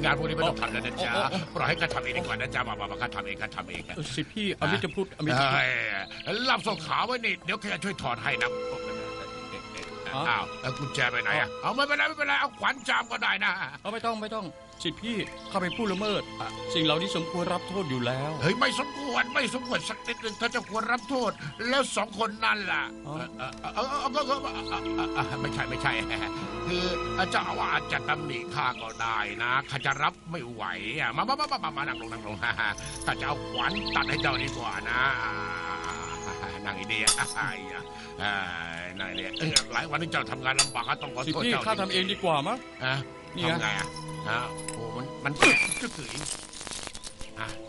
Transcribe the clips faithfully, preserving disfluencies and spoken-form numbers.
งานพวกนี้ไม่ต้องทำแล้วนะจ๊ะปล่อยให้ข้าทำเองดีกว่านะจ๊ะมามามาข้าทำเองข้าทำเองสิพี่อมิตรพูดอมิตรรับส่งขาไว้นี่เดี๋ยวแกช่วยถอดให้นะอ้าวกุญแจไปไหนอ่ะเอาไม่เป็นไรไม่เป็นไรเอาขวัญจามก็ได้นะเอาไม่ต้องไม่ต้องสิพี่เข้าไปพูดละเมิดสิ่งเหล่านี้สมควรรับโทษอยู่แล้วเฮ้ยไม่สมควรไม่สมควรสักนิดนึงถ้าจะควรรับโทษแล้วสองคนนั่นล่ะไม่ใช่ไม่ใช่คือเจ้าอาวาสจะตำหนิข้าก็ได้นะข้าจะรับไม่ไหวมามามามามานั่งลงนั่งลงข้าจะเอาขวัญตัดให้เจ้าดีกว่านะนั่งอีเดียนั่งเนี่ยหลายวันที่เจ้าทำงานลำบากต้องขอโทษเจ้าข้าทำเองดีกว่ามั้งทำไงอ่ะโอ้มันมันก็คืออ่ะ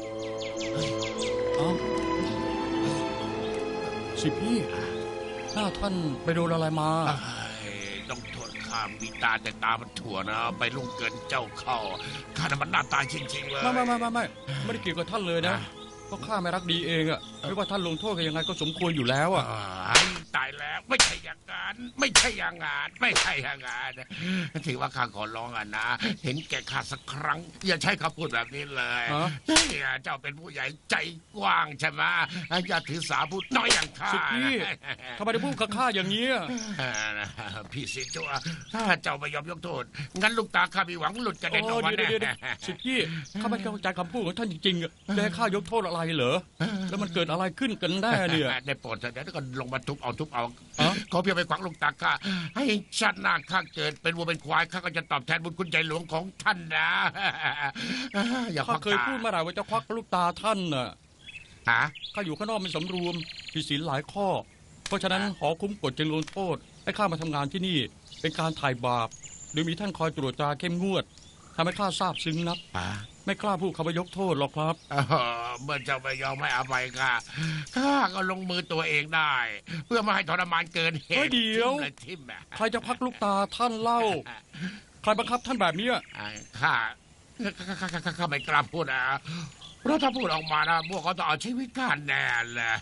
สิพี่หน้าท่านไปโดนอะไรมาต้องโทษข้ามีตาแต่ตามันถั่วนะไปลุงเกินเจ้าเข้าข้าน่ะมันหน้าตาจริงๆเลยไม่ไม่ไม่ไม่ไม่ไม่ได้เกี่ยวกับท่านเลยนะเพราะข้าไม่รักดีเองอะไม่ว่าท่านลงโทษกันยังไงก็สมควรอยู่แล้วอะตายแล้วไม่ใช่อย่างนั้นไม่ใช่อย่างนั้นไม่ใช่อย่างนั้นถือว่าข้าขอร้องอ่ะนะเห็นแก่ข้าสักครั้งอย่าใช้คำพูดแบบนี้เลยเจ้าเป็นผู้ใหญ่ใจกว้างใช่ไหมอย่าถือสาพูดน้อยอย่างข้าพี่ทำไมได้พูดกับข้าอย่างนี้พี่สิจัวถ้าเจ้าไม่ยอมยกโทษงั้นลูกตาข้ามีหวังหลุดกระเด็นออกมาแน่สิพี่ข้าไม่เข้าใจคำพูดของท่านจริงๆจะให้ข้ายกโทษอะไรเหรอแล้วมันเกิดอะไรขึ้นกันแน่เนี่ยได้โปรดเถอะเดี๋ยวก็ลงมาทุบเอาทุบเอาขอเพียงไปขวางลูกตาข้าให้ชาติหน้าข้าเกิดเป็นวัวเป็นควายข้าก็จะตอบแทนบุญคุณใจหลวงของท่านนะอย่าเคยพูดเมื่อไหร่ว่าจะควักลูกตาท่านน่ะฮะข้าอยู่ข้างนอกเป็นสำรวมผิดศีลหลายข้อเพราะฉะนั้นขอคุ้มกฎจึงลงโทษให้ข้ามาทำงานที่นี่เป็นการถ่ายบาปโดยมีท่านคอยตรวจตราเข้มงวดทำให้ข้าซาบซึ้งนักไม่กล้าพูดคำว่ายกโทษหรอกครับเมื่อเจ้าไม่ยอมไม่อภัยข้าข้าก็ลงมือตัวเองได้เพื่อไม่ให้ทรมานเกินเหตุเดี๋ยวใครจะพักลูกตาท่านเล่าใครบังคับท่านแบบนี้ข้าข้าข้าข้าไม่กล้าพูดนะเพราะถ้าพูดออกมานะพวกเขาต้องเอาชีวิตข้าแน่แหละ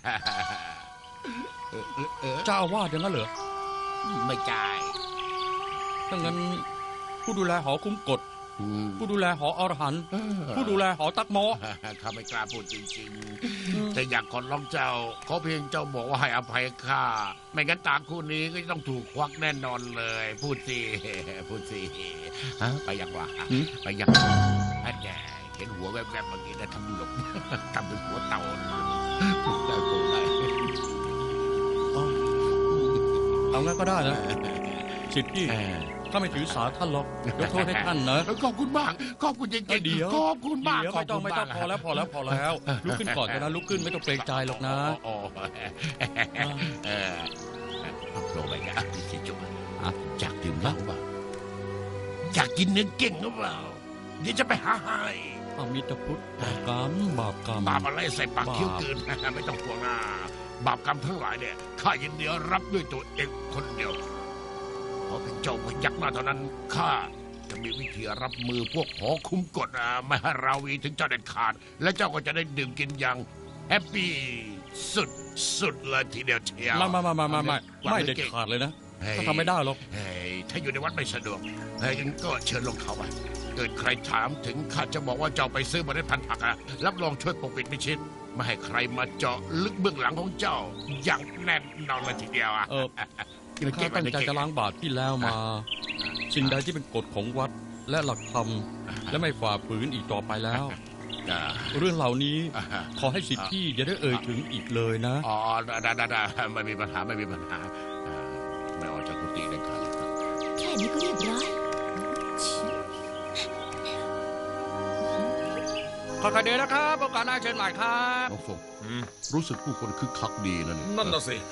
เจ้าอาวาสอย่างนั้นเหรอไม่ใช่ถ้างั้นผู้ดูแลหอคุ้มกฎผู้ดูแลหออรหันต์ผู้ดูแลหอตักหมอข้าไม่กล้าพูดจริงๆแต่อยากขอร้องเจ้าขอเพียงเจ้าบอกว่าให้อภัยข้าไม่งั้นตาคู่นี้ก็ต้องถูกควักแน่นอนเลยพูดสิพูดสิไปยังวะไปยังอันแกเห็นหัวแวบๆเมื่อกี้นะทำหลบทำเป็นหัวเต่าพูดได้พูดได้เอางั้นก็ได้นะสิทธิ์พี่ข้าไม่ถือสาท่านหรอกยกโทษให้ท่านนะขอบคุณมากขอบคุณจริงๆขอบคุณมากไม่ต้องไม่ต้องพอแล้วพอแล้วพอแล้วลุกขึ้นก่อนนะลุกขึ้นไม่ต้องเกรงใจหรอกนะเออโปรไปกันพี่สิจุ๊บอยากดื่มเหล้าป่ะอยากกินเนื้อเก่งหรือเปล่าเดี๋ยวจะไปหาให้อมิตรพุทธบาปกรรมบาปกรรมบาปอะไรใส่ปากเคี้ยวเกินไม่ต้องกลัวนะบาปกรรมทั้งหลายเนี่ยข้ายินดีรับด้วยตัวเองคนเดียวพอเป็นเจ้าพยักหน้าเท่านั้นข้าจะมีวิธีรับมือพวกหอคุ้มกฎไม่ให้ราวีถึงเจ้าเด็ดขาดและเจ้าก็จะได้ดื่มกินอย่างแฮปปี้สุดสุดเลยทีเดียวเชียวไม่ไม่ไม่ไม่ไม่ไม่เด็ดขาดเลยนะก็ทำไม่ได้หรอกถ้าอยู่ในวัดไม่สะดวกงั้นก็เชิญลงเขาไปเกิดใครถามถึงข้าจะบอกว่าเจ้าไปซื้อเมล็ดพันธุ์ผักอะรับรองช่วยปกปิดมิชิดไม่ให้ใครมาเจาะลึกเบื้องหลังของเจ้าอย่างแน่นอนเลยทีเดียวอะข้าตั้งใจจะล้างบาปที่แล้วมาสิ่งใดที่เป็นกฎของวัดและหลักธรรมและไม่ฝ่าฝืนอีกต่อไปแล้วเรื่องเหล่านี้ขอให้สิทธิ์พี่อย่าได้เอ่ยถึงอีกเลยนะอ๋อได้ได้ได้ไม่มีปัญหาไม่มีปัญหาไม่ออกจากกุฏิได้ครับแค่นี้ก็เรียบร้อยขอขอบคุณนะครับโอกาสหน้าเชิญใหม่ครับน้องฟงรู้สึกผู้คนคึกคักดีนะนี่นั่นน่ะสิ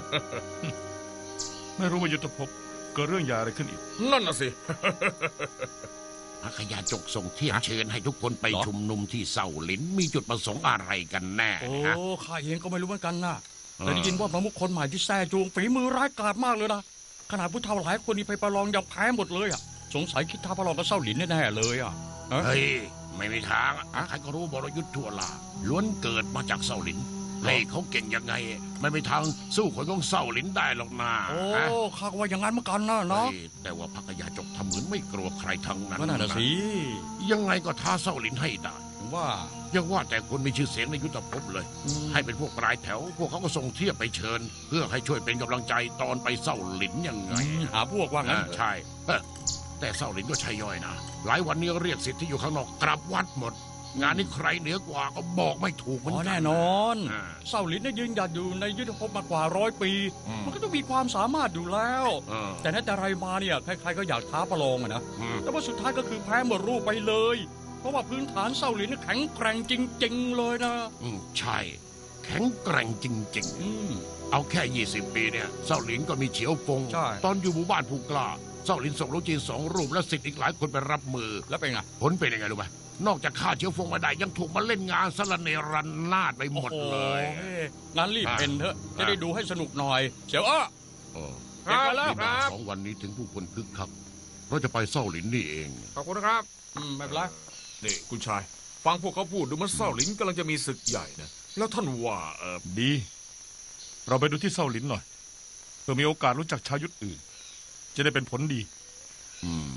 ไม่รู้ว่ายุทธภพเกิดเรื่องใหญ่อะไรขึ้นอีกนั่นน่ะสิพระขยาจกส่งเทียบเชิญให้ทุกคนไปชุมนุมที่เสาหลินมีจุดประสงค์อะไรกันแน่โอ้ข้าเองก็ไม่รู้เหมือนกันนะแต่ได้ยินว่าพระมุขคนใหม่ที่แซ่จวงฝีมือร้ายกาจมากเลยนะขนาดผู้เฒ่าหลายคนนี่ไปประลองยังแพ้หมดเลยอ่ะสงสัยคิดท้าประลองกับเสาหลินแน่ๆเลยอ่ะเฮ้ยไม่มีทางใครก็รู้บรยุทธ์ทั่วลาล้วนเกิดมาจากเสาหลินให้เขาเก่งยังไงไม่มีทางสู้คนของเศร้าหลินได้หรอกนะโอ้ฮะข้าก็ว่าอย่างนั้นเหมือนกันนะเนาะเฮ้ยแต่ว่าพักยาจกทำเหมือนไม่กลัวใครทั้งนั้นก็น่าจะสิยังไงก็ท้าเศร้าหลินให้ได้ผมว่ายังว่าแต่คนมีชื่อเสียงในยุทธภพเลยอืมให้เป็นพวกปลายแถว พวกเขาก็ส่งเทียบไปเชิญ เพื่อให้ช่วยเป็นกำลังใจตอนไปเศร้าหลินยังไงหาพวกว่างั้นอ่าใช่เอ้อแต่เศร้าหลินก็ใช่ย่อยนะ หลายวันนี้เรียกสิทธิ์ที่อยู่ข้างนอกกลับวัดหมด งานนี้ใครเหนือกว่าก็บอกไม่ถูกเหมือนอ๋อกัแน่นอนอ่าเศร้าหลินเนี่ยยืนหยัดอยู่ในยุทธภพมากว่าร้อยปีอืมมันก็ต้องมีความสามารถอยู่แล้วเออแต่นั้นแต่ไรมาเนี่ยใครๆก็อยากท้าประลองอะนะอืมแต่ว่าสุดท้ายก็คือแพ้หมดรูปไปเลย เพราะว่าพื้นฐานเศร้าหลินแข็งแกร่งจริง ๆ เลยนะอืมใช่ แข็งแกร่งจริงอืมๆ เอาแค่ ยี่สิบ ปีเนี่ยเศร้าหลินก็มีเฉียวฟงใช่ตอนอยู่หมู่บ้านผู้กล้าเศร้าหลินส่งลูกจีนสองรูปและสิทธิ์อีกหลายคนไปรับมือแล้วเป็นไงผลเป็นยังไงรู้ไหมนอกจากฆ่าเชื้อฟงมาได้ยังถูกมาเล่นงานสารเนรันนาดไปหมดเลยโอ้โหงั้นรีบเป็นเถอะอ่ะจะได้ดูให้สนุกหน่อย เสียวอ้อเออเก็บไว้แล้วที่มาสองวันนี้ถึงผู้คนคึกคักเพราะจะไปเศร้าหลินนี่เองขอบคุณนะครับอืมไม่เป็นไรนี่คุณชาย ฟังพวกเขาพูดดูเหมันเศร้าหลินกำลังจะมีศึกใหญ่นะ แล้วท่านว่าเออดี เราไปดูที่เศร้าหลินหน่อยเพื่อมีโอกาสรู้จักชาวยุทธอื่น จะได้เป็นผลดีอืม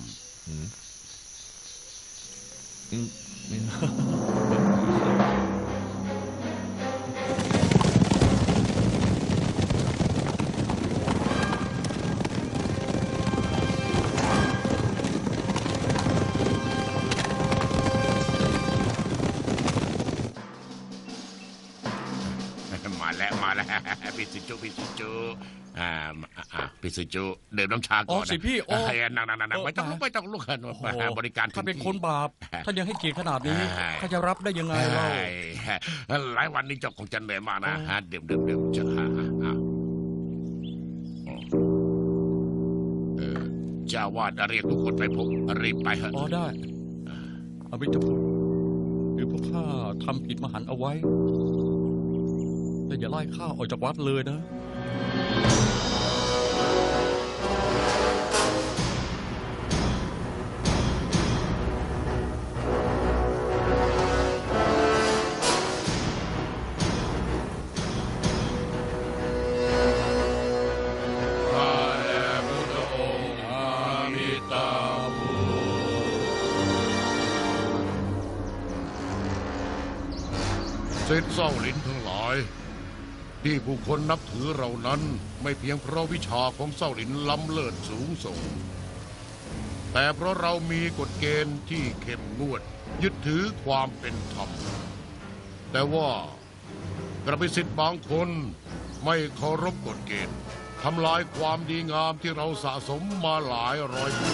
มาแล้วมาแล้วพี่สิจูพี่สิจูอ่าอ่าพี่สิจูเดิมน้ำชาอ๋ก่ออนนะสิพี่โอ้เฮ้ยนั่งนั่งนั่งเออไม่ต้องมาไม่ต้องลุกขึ้นโอ้โหบริการถึถ้าง เป็นที่คนบาปถ้ายังให้เกียรติขนาดนี้ใช่ข้าจะรับได้ยังไงเล่าเฮ้ยหลายวันนี้เจ้าคงจะเหนื่อยมากนะโอ้ฮะดื่มดื่มดื่มจะฮะฮะฮะเออเจ้าวาดเรียกทุกคนไปพบรีบไปเถอะอ๋อได้อภิธภูหรือพวกข้าทำผิดมหันต์เอาไว้ แต่อย่าไล่ข้าออกจากวัดเลยนะข้าแต่พุทธองค์อามิตาพุทธศิษย์เศร้าหลินทั้งหลาย ที่ผู้คนนับถือเรานั้นไม่เพียงเพราะวิชาของเศร้าหลินล้ำเลิศสูงส่ง แต่เพราะเรามีกฎเกณฑ์ที่เข้มงวด ยึดถือความเป็นธรรม แต่ว่ากระพิสิทธิ์บางคนไม่เคารพกฎเกณฑ์ทำลายความดีงามที่เราสะสมมาหลายร้อยปี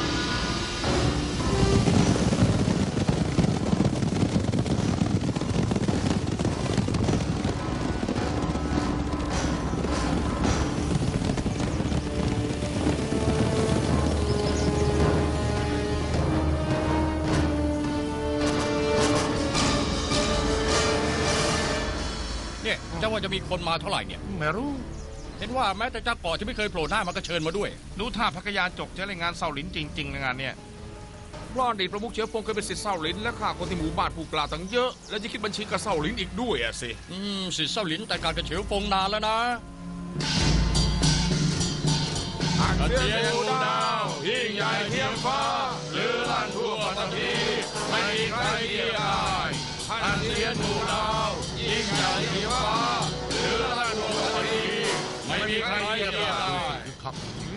เนี่ยเจ้าว่าจะมีคนมาเท่าไหร่เนี่ยไม่รู้เห็นว่าแม้แต่เจ้าก่อที่ไม่เคยโผล่หน้ามันก็เชิญมาด้วยดูท่าพักยาจกจะรายงานเศร้าหลินจริงๆในงานเนี่ยเพราะอดีตประมุขเชื้อพงเคยเป็นศิษย์เศร้าหลินและฆ่าคนที่หมู่บ้านผู้กล้าตั้งเยอะ แล้วจะคิดบัญชีกับเศร้าหลินอีกด้วยอะสิอืมสิเศร้าหลินแต่การกระเฉียวฟงนานแล้วนะกระเทียมดาวยิ่งใหญ่เทียมฟ้าหรือลั่นทั่วปัตตภีไม่มีใครเทียมได้ท่านเทียนดูดาวยิ่งใหญ่เทียมฟ้าหรือลั่นทั่วปัตตภีไม่มีใครเทียมได้ครับ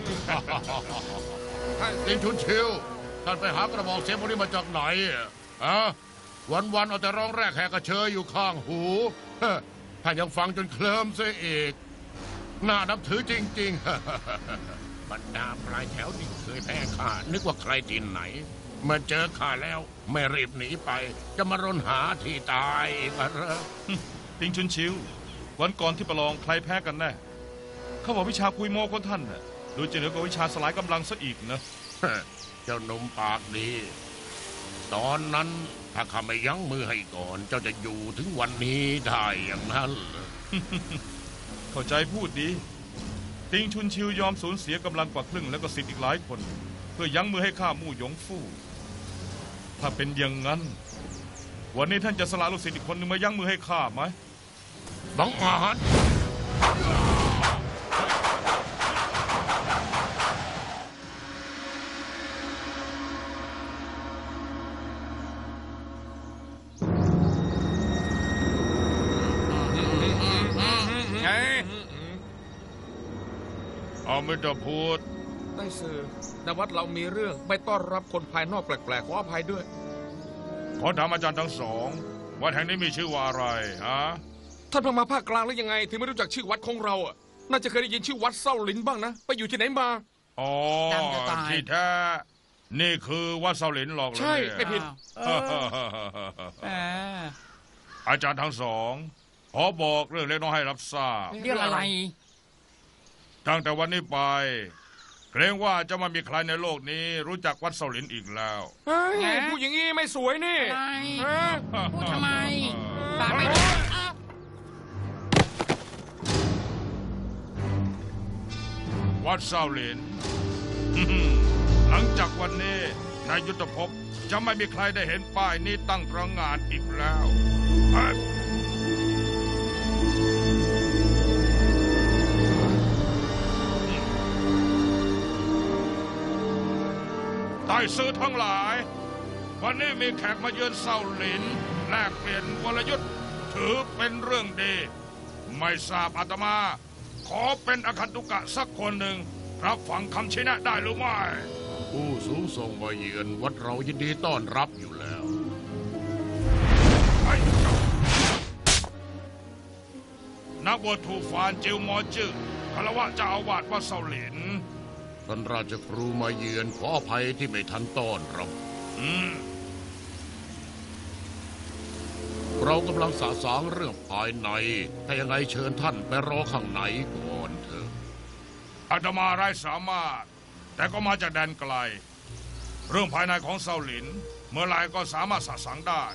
ติงชุนชิวท่านไปหากระบอกเสียงพวกนี้มาจากไหนอะอะวันๆเอาแต่ร้องแรกแหกกระเชยอยู่ข้างหูเฮ้อท่านยังฟังจนเคลิ้มเสียอีกน่านับถือจริงๆ บรรดาปลายแถวที่เคยแพ้ข้านึกว่าใครที่ไหนเมื่อเจอข้าแล้วไม่รีบหนีไป จะมารนหาที่ตายอีกเหรอติงชุนชิว วันก่อนที่ประลองใครแพ้กันแน่เขาบอกวิชาคุยโม้ของท่านน่ะดูจะเหนือกว่าวิชาสลายกำลังซะอีกนะเจ้าหนุ่มปากดี ตอนนั้นถ้าข้าไม่ยั้งมือให้ก่อน เจ้าจะอยู่ถึงวันนี้ได้อย่างนั้นเหรอเข้าใจพูดดี ติงชุนชิวยอมสูญเสียกำลังกว่าครึ่งแล้วก็สิทธิ์อีกหลายคน เพื่อยั้งมือให้ข้ามู่หยงฟู่ถ้าเป็นอย่างนั้น วันนี้ท่านจะสละลูกศิษย์อีกคนหนึ่งมายั้งมือให้ข้าไหมฟบังอาจเอาไม่ต้องพูดได้สื่อในวัดเรามีเรื่องไม่ต้อนรับคนภายนอกแปลกๆขออภัยด้วยขอถามอาจารย์ทั้งสองวัดแห่งนี้มีชื่อว่าอะไรฮะท่านเพิ่งมาภาคกลางหรือยังไง ถึงไม่รู้จักชื่อวัดของเราอ่ะน่าจะเคยได้ยินชื่อวัดเศร้าหลินบ้างนะ ไปอยู่ที่ไหนมาอ๋อจำจะตายที่แท้นี่คือวัดเสาหลินหรอกเหรอใช่เนี่ยไม่ผิดแหมอาจารย์ทั้งสองขอบอกเรื่องเล็กน้อยให้รับทราบเรื่องอะไรตั้งแต่วันนี้ไป เกรงว่าจะไม่มีใครในโลกนี้ รู้จักวัดเสาหลินอีกแล้วเฮ้ยแหมพูดอย่างนี้ไม่สวยนี่อะไรฮะพูดทำไมฝากไปวัดเสาหลิน หลังจากวันนี้ในยุทธภพจะไม่มีใครได้เห็นป้ายนี้ตั้งตระหง่านอีกแล้วเฮ้ยใต้ซื้อทั้งหลาย วันนี้มีแขกมาเยือนเสาหลินแลกเปลี่ยนวรยุทธ์ถือเป็นเรื่องดี ไม่ทราบอาตมา ขอเป็นอคันตุกะสักคนหนึ่งรับฟังคำชี้แนะได้หรือไม่ผู้สูงส่งมาเยือนวัดเรายินดีต้อนรับอยู่แล้วไอ้เจ้านักบวชถูฟานจิวมอจื้อคารวะเจ้าอาวาสวัดเสาหลินท่านราชครูมาเยือนขออภัยที่ไม่ทันต้อนรับอืมเรากำลังสะสางเรื่องภายใน ถ้ายังไงเชิญท่านไปรอข้างในก่อนเถอะอาตมาไร้สามารถ แต่ก็มาจากแดนไกล เรื่องภายในของเสาหลิน เมื่อไหรก็สามารถสะสางได้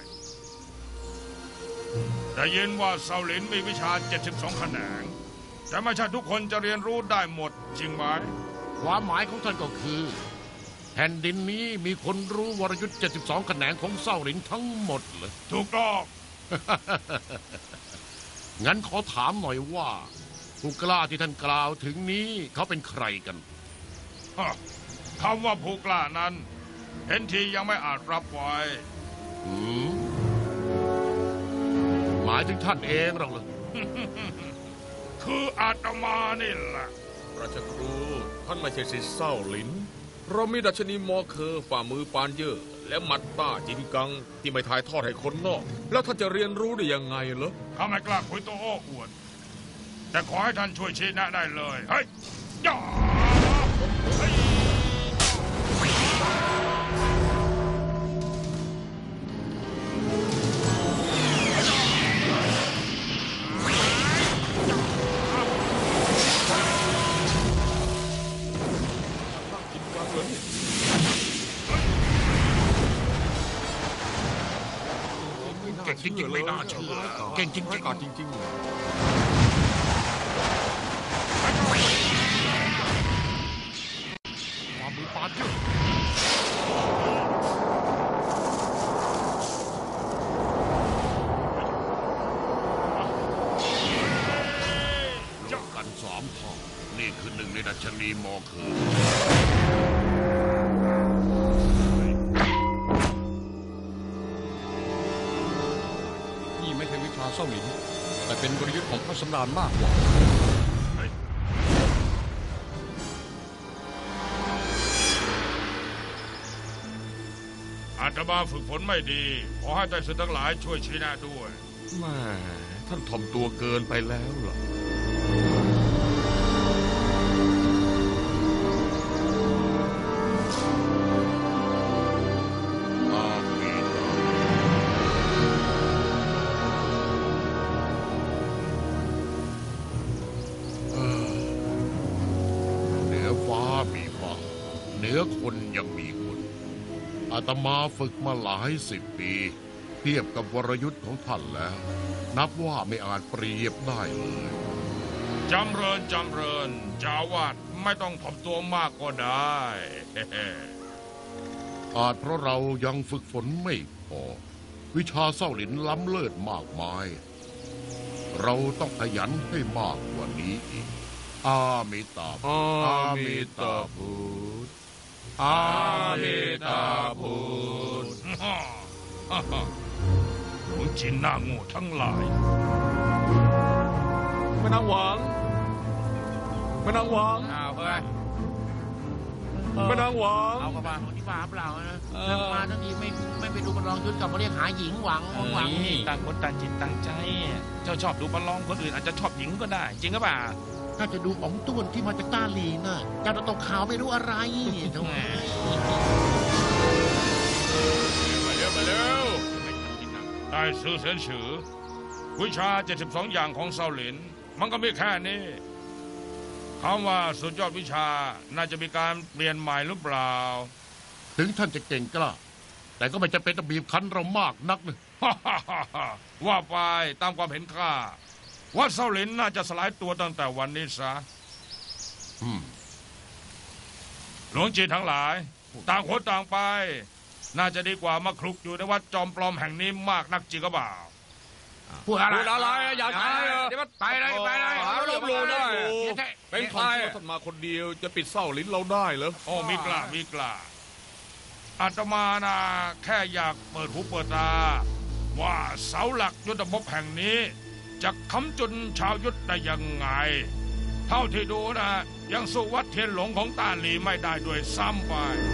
แต่ยินว่าเสาหลินมีวิชา เจ็ดสิบสอง แขนง แต่ไม่ใช่ทุกคนจะเรียนรู้ได้หมดจริงไหมความหมายของท่านก็คือ แผ่นดินนี้มีคนรู้วรยุทธ์เจ็ดสิบสองแขนงของเศร้าหลินทั้งหมดเลยถูกต้องงั้นขอถามหน่อยว่า ผู้กล้าที่ท่านกล่าวถึงนี้เขาเป็นใครกันฮะคำว่าผู้กล้านั้น เห็นทียังไม่อาจรับไว้หืมหมายถึงท่านเองหรอกเหรอคืออาตมานี่แหละราชครูท่านไม่ใช่ศิษย์เศร้าหลิน เรามีดัชนีมอเคอฝ่ามือปานเยอะและมัดต้าจินกังที่ไม่ถ่ายทอดให้คนนอก แล้วท่านจะเรียนรู้ได้ยังไงเหรอข้าไม่กล้าคุยตัวโอ้อวด แต่ขอให้ท่านช่วยชี้แนะได้เลย เฮ้ยย่าเฮ้ยเก่งจริงๆไม่น่าเชื่อ เก่งจริงร้ายกาจจริงๆความมือปานเยอะยกกันสามเท่านี่คือหนึ่งในดัชนีมอคือนี่ไม่ใช่วิชาเศร้าหลิน แต่เป็นวรยุทธ์ของพระสำราญมากกว่าอาตมาฝึกฝนไม่ดี ขอให้ใจศึกทั้งหลายช่วยชี้แนะด้วยๆแม่ท่านถ่อมตัวเกินไปแล้วล่ะอามีนาเอ่อเหนือฟ้ามีฟ้าเหนือคนยังมีคน อาตมาฝึกมาหลายสิบปี เทียบกับวรยุทธ์ของท่านแล้ว นับว่าไม่อาจเปรียบได้เลยจำเริญจำเริญเจ้าอาวาสไม่ต้องถ่อมตัวมากก็ได้อาจเพราะเรายังฝึกฝนไม่พอ วิชาเศร้าหลินล้ำเลิศมากมายเราต้องขยันให้มากกว่านี้อีก อามิตาพุอามิตาพุทธอามิตาพุทธหลวงจีนหน้าโง่ทั้งหลายแม่นางหวางแม่นางหวางอ้าวเฮ้ยแม่นางหวางเอากระบาลที่บ้าเปล่านะเอนั่งอมาทั้งทีไม่ไม่ไปดูบอลลองยุทธกลับมาเรียกหาหญิงหวังหวังนี่ต่างคนต่างจิตต่างใจ เจ้าชอบดูบอลลองคนอื่นอาจจะชอบหญิงก็ได้ จริงหรือเปล่าถ้าจะดูอ๋องต้วนที่มาจากต้าหลีน่ะเจ้าจะตกข่าวไม่รู้อะไรทำไมมาเร็วมาเร็วได้ซื้อเสียนฉือวิชาเจ็ดสิบสองอย่างของเซาหลิน มันก็มีแค่นี้คำว่าสุดยอดวิชาน่าจะมีการเปลี่ยนใหม่หรือเปล่าถึงท่านจะเก่งกล้า แต่ก็ไม่จะเป็นต้องบีบคั้นเรามากนักนะว่าไปตามความเห็นข้าว่าเซาหลินน่าจะสลายตัวตั้งแต่วันนี้ซะอืมหลวงจีนทั้งหลาย ต่างคนต่างไป น่าจะดีกว่ามาคลุกอยู่ในวัดจอมปลอมแห่งนี้มากนักจริงก็บ่าพูดอะไรพูดอะไรอะอยากตายเหรอเดี๋ยวมันไปเลยไปเลยหาลบหลู่ได้อย่าใช่เป็นใครท่านมาคนเดียวจะปิดเส้าลิ้นเราได้เหรอโอ้มีกล้ามีกล้าอาตมานะแค่อยากเปิดหูเปิดตา ว่าเสาหลักยุทธภพแห่งนี้ จะค้ำจุนชาวยุทธได้ยังไง เท่าที่ดูนะ ยังสู้วัดเทียนหลงของตาหลีไม่ได้ด้วยซ้ำไป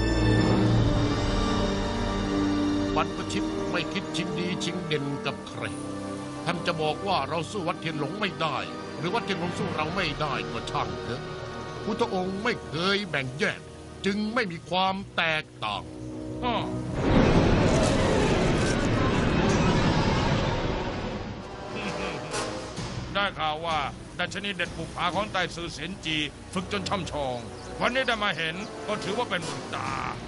บรรพชิตไม่คิดชิงดีชิงเด่นกับใคร ท่านจะบอกว่าเราสู้วัดเทียนหลงไม่ได้ หรือวัดเทียนหลงสู้เราไม่ได้ก็ช่างเถอะพุทธองค์ไม่เคยแบ่งแยก จึงไม่มีความแตกต่างอ้อได้ข่าวว่าดัชนีเด็ดปุกผาของไต้ซือเสียนจี ฝึกจนช่ำชอง วันนี้ได้มาเห็นก็ถือว่าเป็นบุญตา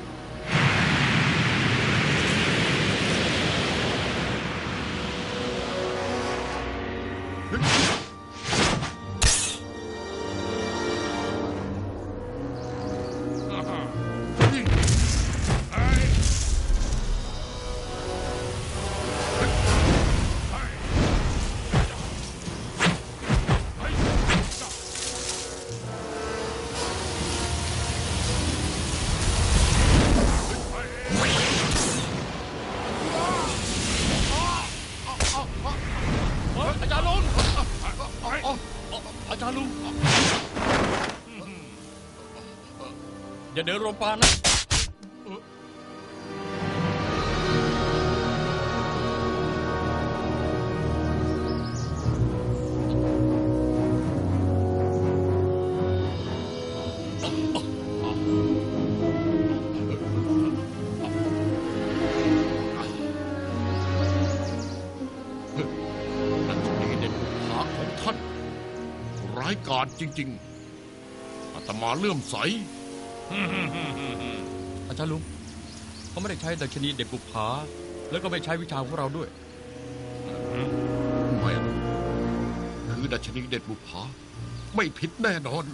อาจารย์ลุงอาจารย์ลุงอย่าเดินรมปานนะดัชนีเด่นผาของท่านร้ายกาจจริงๆอาตมาเลื่อมใสอาจารย์ลุงเขาไม่ได้ใช้ดัชนีเด็กบุปผาแล้วก็ไม่ใช้วิชาของเราด้วยไม่หรอกคือดัชนีเด็ดบุปผาไม่ผิดแน่นอน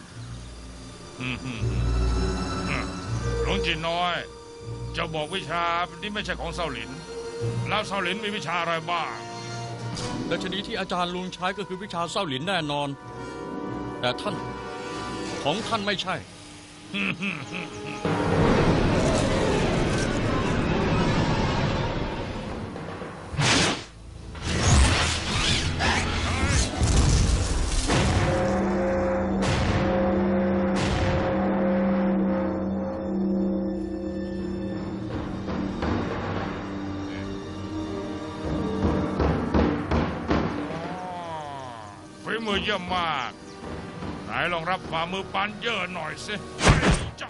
หลวงจีนน้อย จะบอกวิชานี้ไม่ใช่ของเซาหลิน แล้วเซาหลินมีวิชาอะไรบ้างดัชนีที่อาจารย์ลุงใช้ก็คือวิชาเศร้าหลินแน่นอน แต่ท่านของท่านไม่ใช่ฝีมือเยี่ยมมาก ไหนลองรับฝ่ามือปันเยอะหน่อยสิจ้า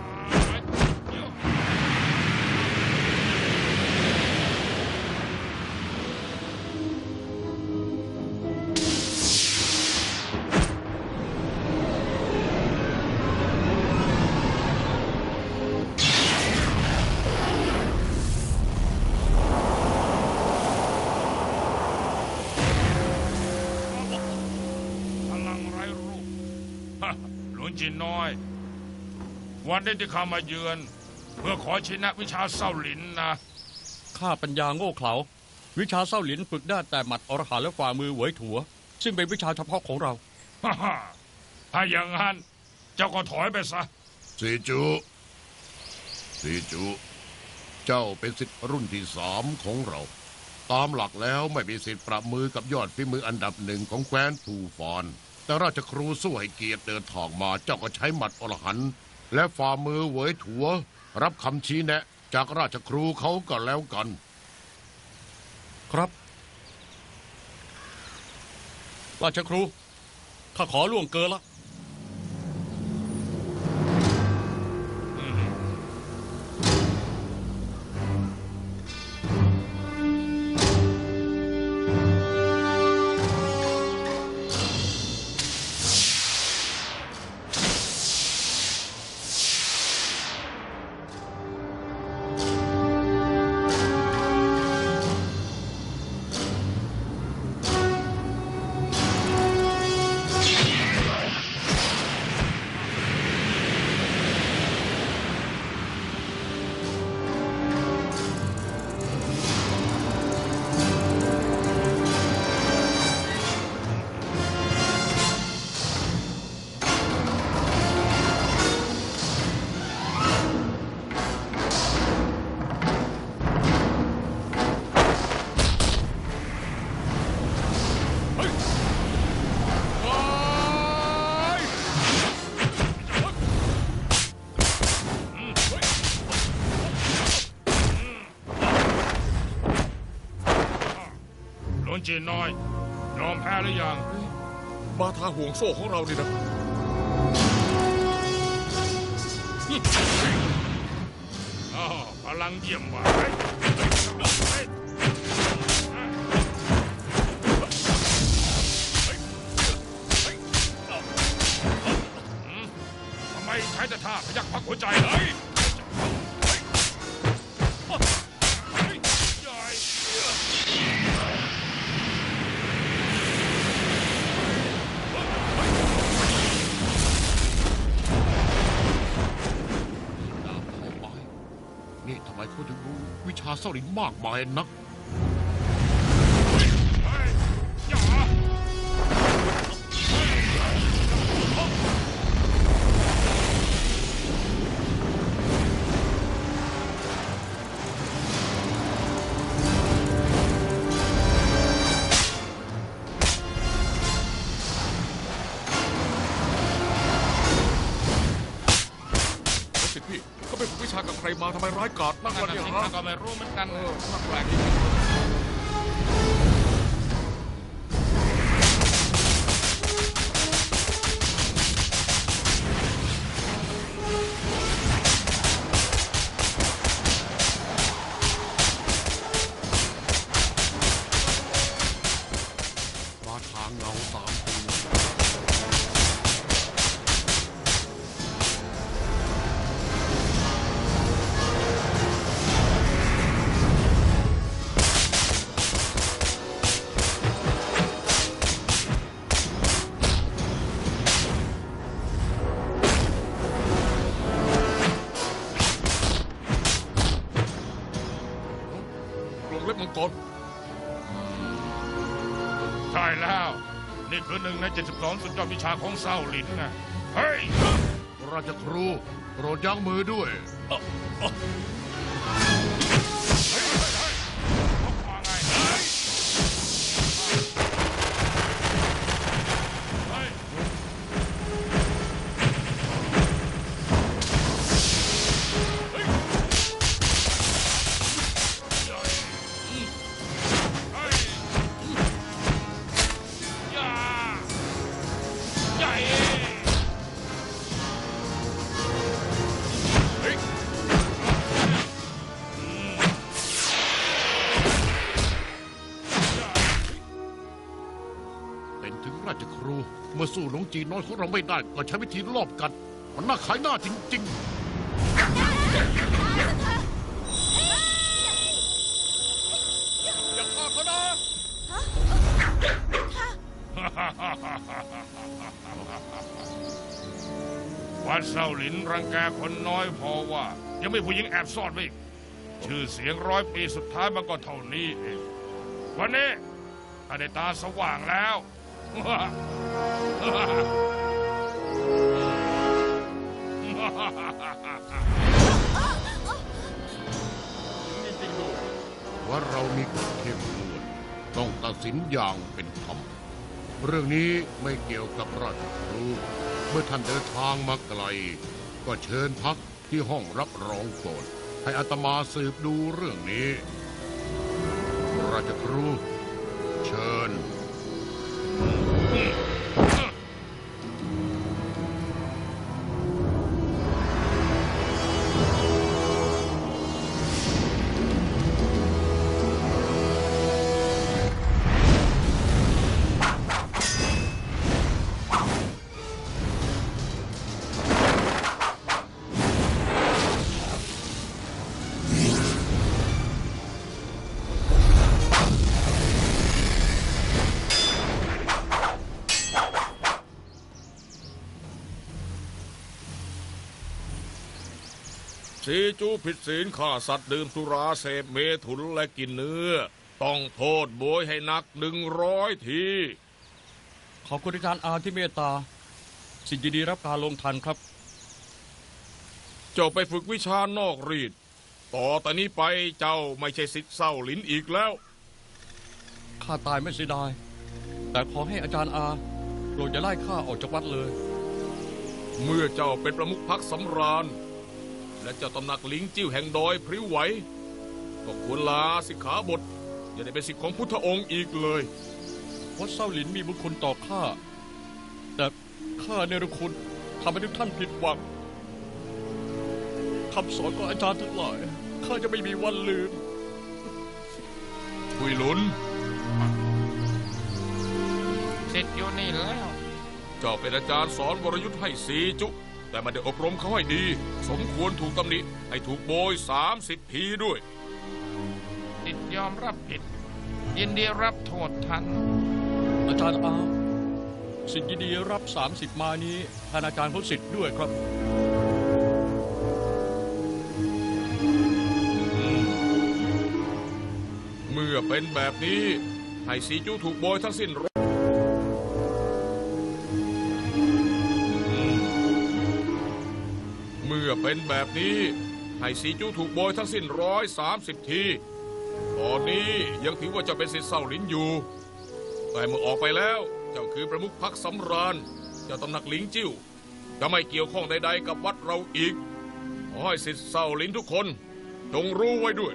พลังไร้รูป หลวงจีนน้อย วันนี้ที่ข้ามาเยือน เพื่อขอชนะวิชาเศร้าหลินนะข้าปัญญาโง่เขลาวิชาเศร้าหลินฝึกได้แต่หมัดอรหันต์และฝ่ามือเหวยถัวซึ่งเป็นวิชาเฉพาะของเราฮ่าฮ่าถ้าอย่างนั้นเจ้าก็ถอยไปซะสีจูสีจู เจ้าเป็นศิษย์รุ่นที่สามของเรา ตามหลักแล้วไม่มีสิทธิ์ปรับมือกับยอดฝีมืออันดับหนึ่งของแคว้นทูฟอนแต่ราชครูสู้ให้เกียรติเดินทางมาเจ้าก็ใช้หมัดอรหันต์และฝ่ามือเหวยถัว รับคำชี้แนะจากราชครูเขาก็แล้วกันครับ ราชครูข้าขอล่วงเกินละจีนน้อยยอมแพ้หรือยังมาทาห่วงโซ่ของเรานี่นะอ้าวพลังเยี่ยมว่ะทำไมใช้แต่ท่าพยักพักหัวใจเลยนี่ทำไมเขาถึงรู้วิชาเศร้าหลินมากมายนักสิพี่เขาไปฝึกวิชากับใครมาทำไมร้ายกาจนักวะเนี่ยฮะก็ไม่รู้เหมือนกันเออนักแปลกมาทางเงาสามตัวกรงเล็บมังกรใช่แล้ว นี่คือหนึ่งในเจ็ดสิบสองสุดยอดวิชาของเศร้าหลินนะเฮ้ยราชครูโปรดยั้งมือด้วยเฮ้ยเฮ้ยเฮ้ยเอามาไงเฮ้ยเฮ้ยเฮ้ยเฮ้ยอย่าใหญ่เฮ้ยเป็นถึงราชครูเมื่อสู้หลวงจีนน้อยของเราไม่ได้ก็ใช้วิธีลอบกัดมันน่าขายหน้าจริงๆอย่าฆ่าเขานะวัดเซาหลินรังแกคนน้อยพอว่า ยังไม่ผู้หญิงแอบซ่อนไว้อีกชื่อเสียงร้อยปีสุดท้ายมันก็เท่านี้เองวันนี้ถ้าได้ตาสว่างแล้วว่าเรามีกฎเข้มงวดต้องตัดสินอย่างเป็นธรรมเรื่องนี้ไม่เกี่ยวกับราชครูเมื่อท่านเดินทางมาไกล ก็เชิญพักที่ห้องรับรองก่อนให้อาตมาสืบดูเรื่องนี้ ราชครูเชิญสีจูผิดศีลฆ่าสัตว์ดื่มสุราเสพเมถุนและกินเนื้อต้องโทษโบยให้หนักหนึ่งร้อยทีขอบคุณอาจารย์อาที่เมตตาสิ่งดีๆรับการลงทันครับเจ้าไปฝึกวิชานอกรีดต่อแต่นี้ไปเจ้าไม่ใช่ศิษย์เศร้าหลินอีกแล้วข้าตายไม่เสียดายแต่ขอให้อาจารย์อาโปรดอย่าไล่ข้าออกจากวัดเลยเมื่อเจ้าเป็นประมุขพรรคสำราญและเจ้าตำหนักหลิงจิ้วแห่งดอยพริ้วไหวก็ควรลาสิกขาบทอย่าได้เป็นศิษย์ของพุทธองค์อีกเลยวัดเซาหลินมีบุญคุณต่อข้าแต่ข้าเนรคุณทำให้ทุกท่านผิดหวังคำสอนของอาจารย์ทั้งหลายข้าจะไม่มีวันลืมคุยหลุนเสร็จอยู่นี่แล้วเจ้าเป็นอาจารย์สอนวรยุทธ์ให้สีจุแต่ไม่ได้อบรมเขาให้ดีสมควรถูกตำหนิให้ถูกโบยสามสิบทีด้วยติดยอมรับผิด ยินดีรับโทษทันอาจารย์อาสิ่งดีๆรับสามสิบมานี้ท่านอาจารย์เขาสิทธิ์ด้วยครับเมื่อเป็นแบบนี้ให้สีจูถูกโบยทั้งสิ้นเมื่อเป็นแบบนี้ให้สีจูถูกโบยทั้งสิ้นร้อยสามสิบทีตอนนี้ยังถือว่าเจ้าเป็นศิษย์เศร้าหลินอยู่แต่เมื่อออกไปแล้วเจ้าคือประมุขพรรคสำราญเจ้าตำหนักหลิงจิ้วจะไม่เกี่ยวข้องใดๆกับวัดเราอีกขอให้ศิษย์เศร้าหลินทุกคนจงรู้ไว้ด้วย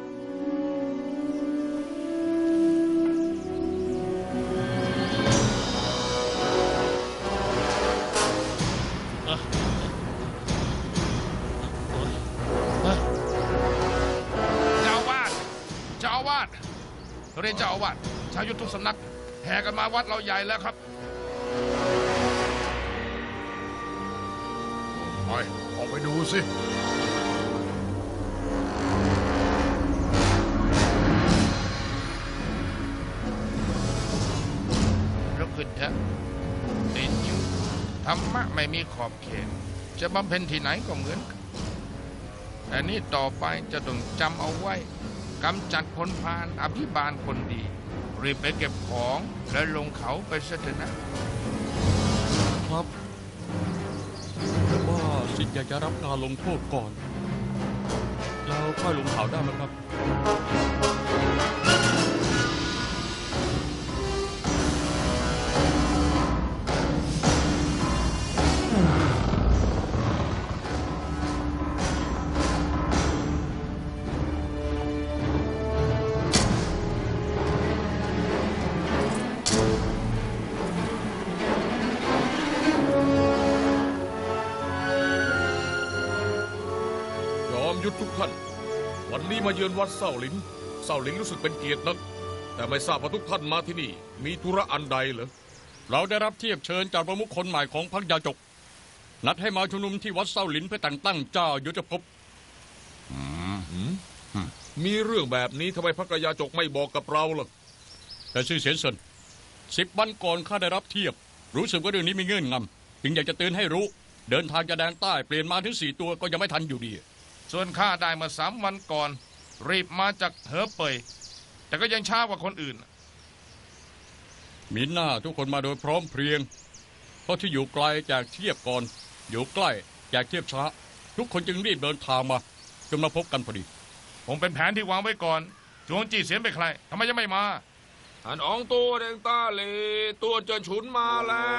เรียนเจ้าอาวาสชาวยุทธทุกสำนักแห่กันมาวัดเราใหญ่แล้วครับไปออกไปดูสิลุกขึ้นเถอะติดอยู่ธรรมะไม่มีขอบเขตจะบำเพ็ญที่ไหนก็เหมือนกันแต่นี่ต่อไปจะต้องจำเอาไว้กำจัดคนพาลอภิบาลคนดีรีบไปเก็บของและลงเขาไปเสด็จนะครับแต่ว่าสิทธิ์อยากจะรับการลงโทษก่อนแล้วค่อยลงเขาได้ไหมครับยุทธทุกท่านวันนี้มาเยือนวัดเศร้าหลินเศร้าหลินรู้สึกเป็นเกียรตินักแต่ไม่ทราบว่าทุกท่านมาที่นี่มีธุระอันใดเหรอเราได้รับเทียบเชิญจากประมุขคนใหม่ของพรรคยาจกนัดให้มาชุมนุมที่วัดเศร้าหลินเพื่อแต่งตั้งเจ้ายุทธภพมีเรื่องแบบนี้ทำไมพรรคยาจกไม่บอกกับเราล่ะแต่ซื่อเสียนเซินสิบวันก่อนข้าได้รับเทียบรู้สึกว่าเรื่องนี้มีเงื่อนงำจึงอยากจะเตือนให้รู้เดินทางจะแดนใต้เปลี่ยนมาถึงสี่ตัวก็ยังไม่ทันอยู่ดีส่วนข้าได้มาสามวันก่อนรีบมาจากเหอเป่ยแต่ก็ยังช้ากว่าคนอื่นมีหน้าทุกคนมาโดยพร้อมเพรียง เพราะที่อยู่ไกลแจกเทียบก่อน อยู่ใกล้แจกเทียบช้า ทุกคนจึงรีบเดินทางมาจนมาพบกันพอดีผมเป็นแผนที่วางไว้ก่อนจวงจี้เสียนเป็นใครทำไมยังไม่มาท่านอองตัวแดงต้าเหลตัวเจนฉุนมาแล้ว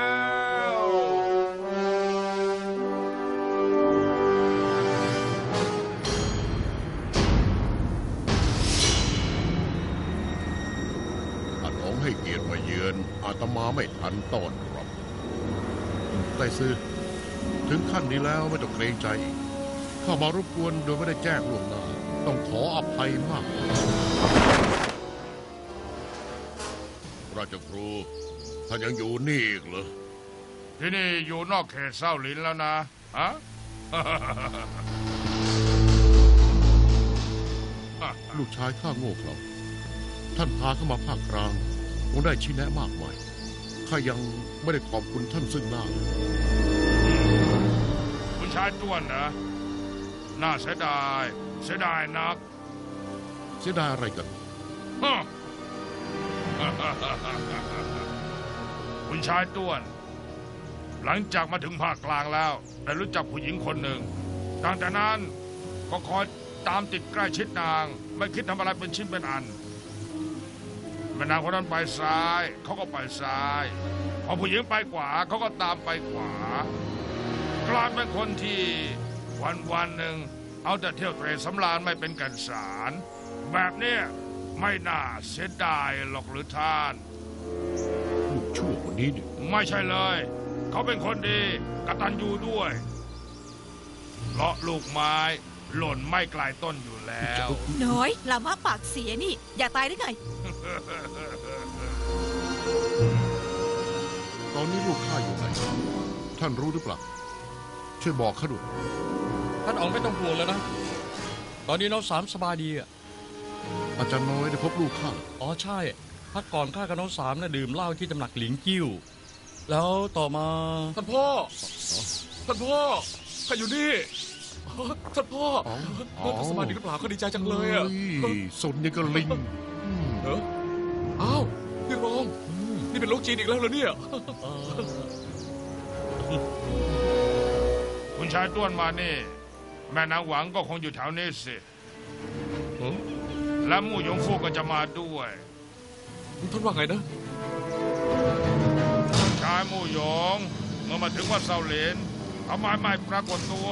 ท่านองค์ให้เกียรติมาเยือนอาตมาไม่ทันต้อนรับไต้ซื้อถึงขั้นนี้แล้วไม่ต้องเกรงใจอีกเข้ามารบกวนโดยไม่ได้แจ้งล่วงหน้าต้องขออภัยมาก ราชครูท่านยังอยู่นี่อีกเหรอที่นี่อยู่นอกเขตเศร้าหลินแล้วนะฮะลูกชายข้าโง่เขลาท่านพาเข้ามาภาคกลางคงได้ชี้แนะมากมายข้ายังไม่ได้ขอบคุณท่านซึ่งหน้าเลยคุณชายต้วนนะน่าเสียดายเสียดายนักเสียดายอะไรกันฮะ คุณชายต้วน หลังจากมาถึงภาคกลางแล้วได้รู้จักผู้หญิงคนหนึ่งตั้งแต่นั้นก็คอยตามติดใกล้ชิดนาง ไม่คิดทำอะไรเป็นชิ้นเป็นอันแม่นางคนนั้นไปซ้ายเขาก็ไปซ้ายพอผู้หญิงไปขวาเขาก็ตามไปขวากลายเป็นคนที่วันวันหนึ่งเอาแต่เที่ยวเตร่สำราญไม่เป็นกันสารแบบเนี้ยไม่น่าเสียดายหรอกหรือท่านลูกชั่วคนนี้เนี่ยไม่ใช่เลย เขาเป็นคนดีกตัญญูด้วยเลาะลูกไม้หล่นไม่ไกลต้นอยู่แล้วน้อยลามะปากเสียนี่ อยากตายหรือไงตอนนี้ลูกข้าอยู่ไหนท่านรู้หรือเปล่าช่วยบอกข้าด้วยท่านอ๋องไม่ต้องห่วงแล้วนะ ตอนนี้น้องสามสบายดีอ่ะอาจารย์น้อยได้พบลูกข้าเหรออ๋อใช่พักก่อนข้ากับน้องสามน่ะดื่มเหล้าที่ตำหนักหลิงจิ้ว แล้วต่อมาท่านพ่อ ท่านพ่อข้าอยู่นี่อ๋อท่านพ่อท่านสบายดีหรือเปล่าเขาดีใจจังเลยอ่ะเฮ้ยสนยังกับลิงอืมเอออ้าวพี่รองนี่เป็นโรคจีนอีกแล้วเหรอเนี่ยเอ่อคุณชายต้วนมานี่ แม่นางหวังก็คงอยู่แถวนี้สิ และมู่หยงฟูก็จะมาด้วยท่านว่าไงนะชายมู่หยงเมื่อมาถึงวัดเซาเหลนทำไมไม่ปรากฏตัว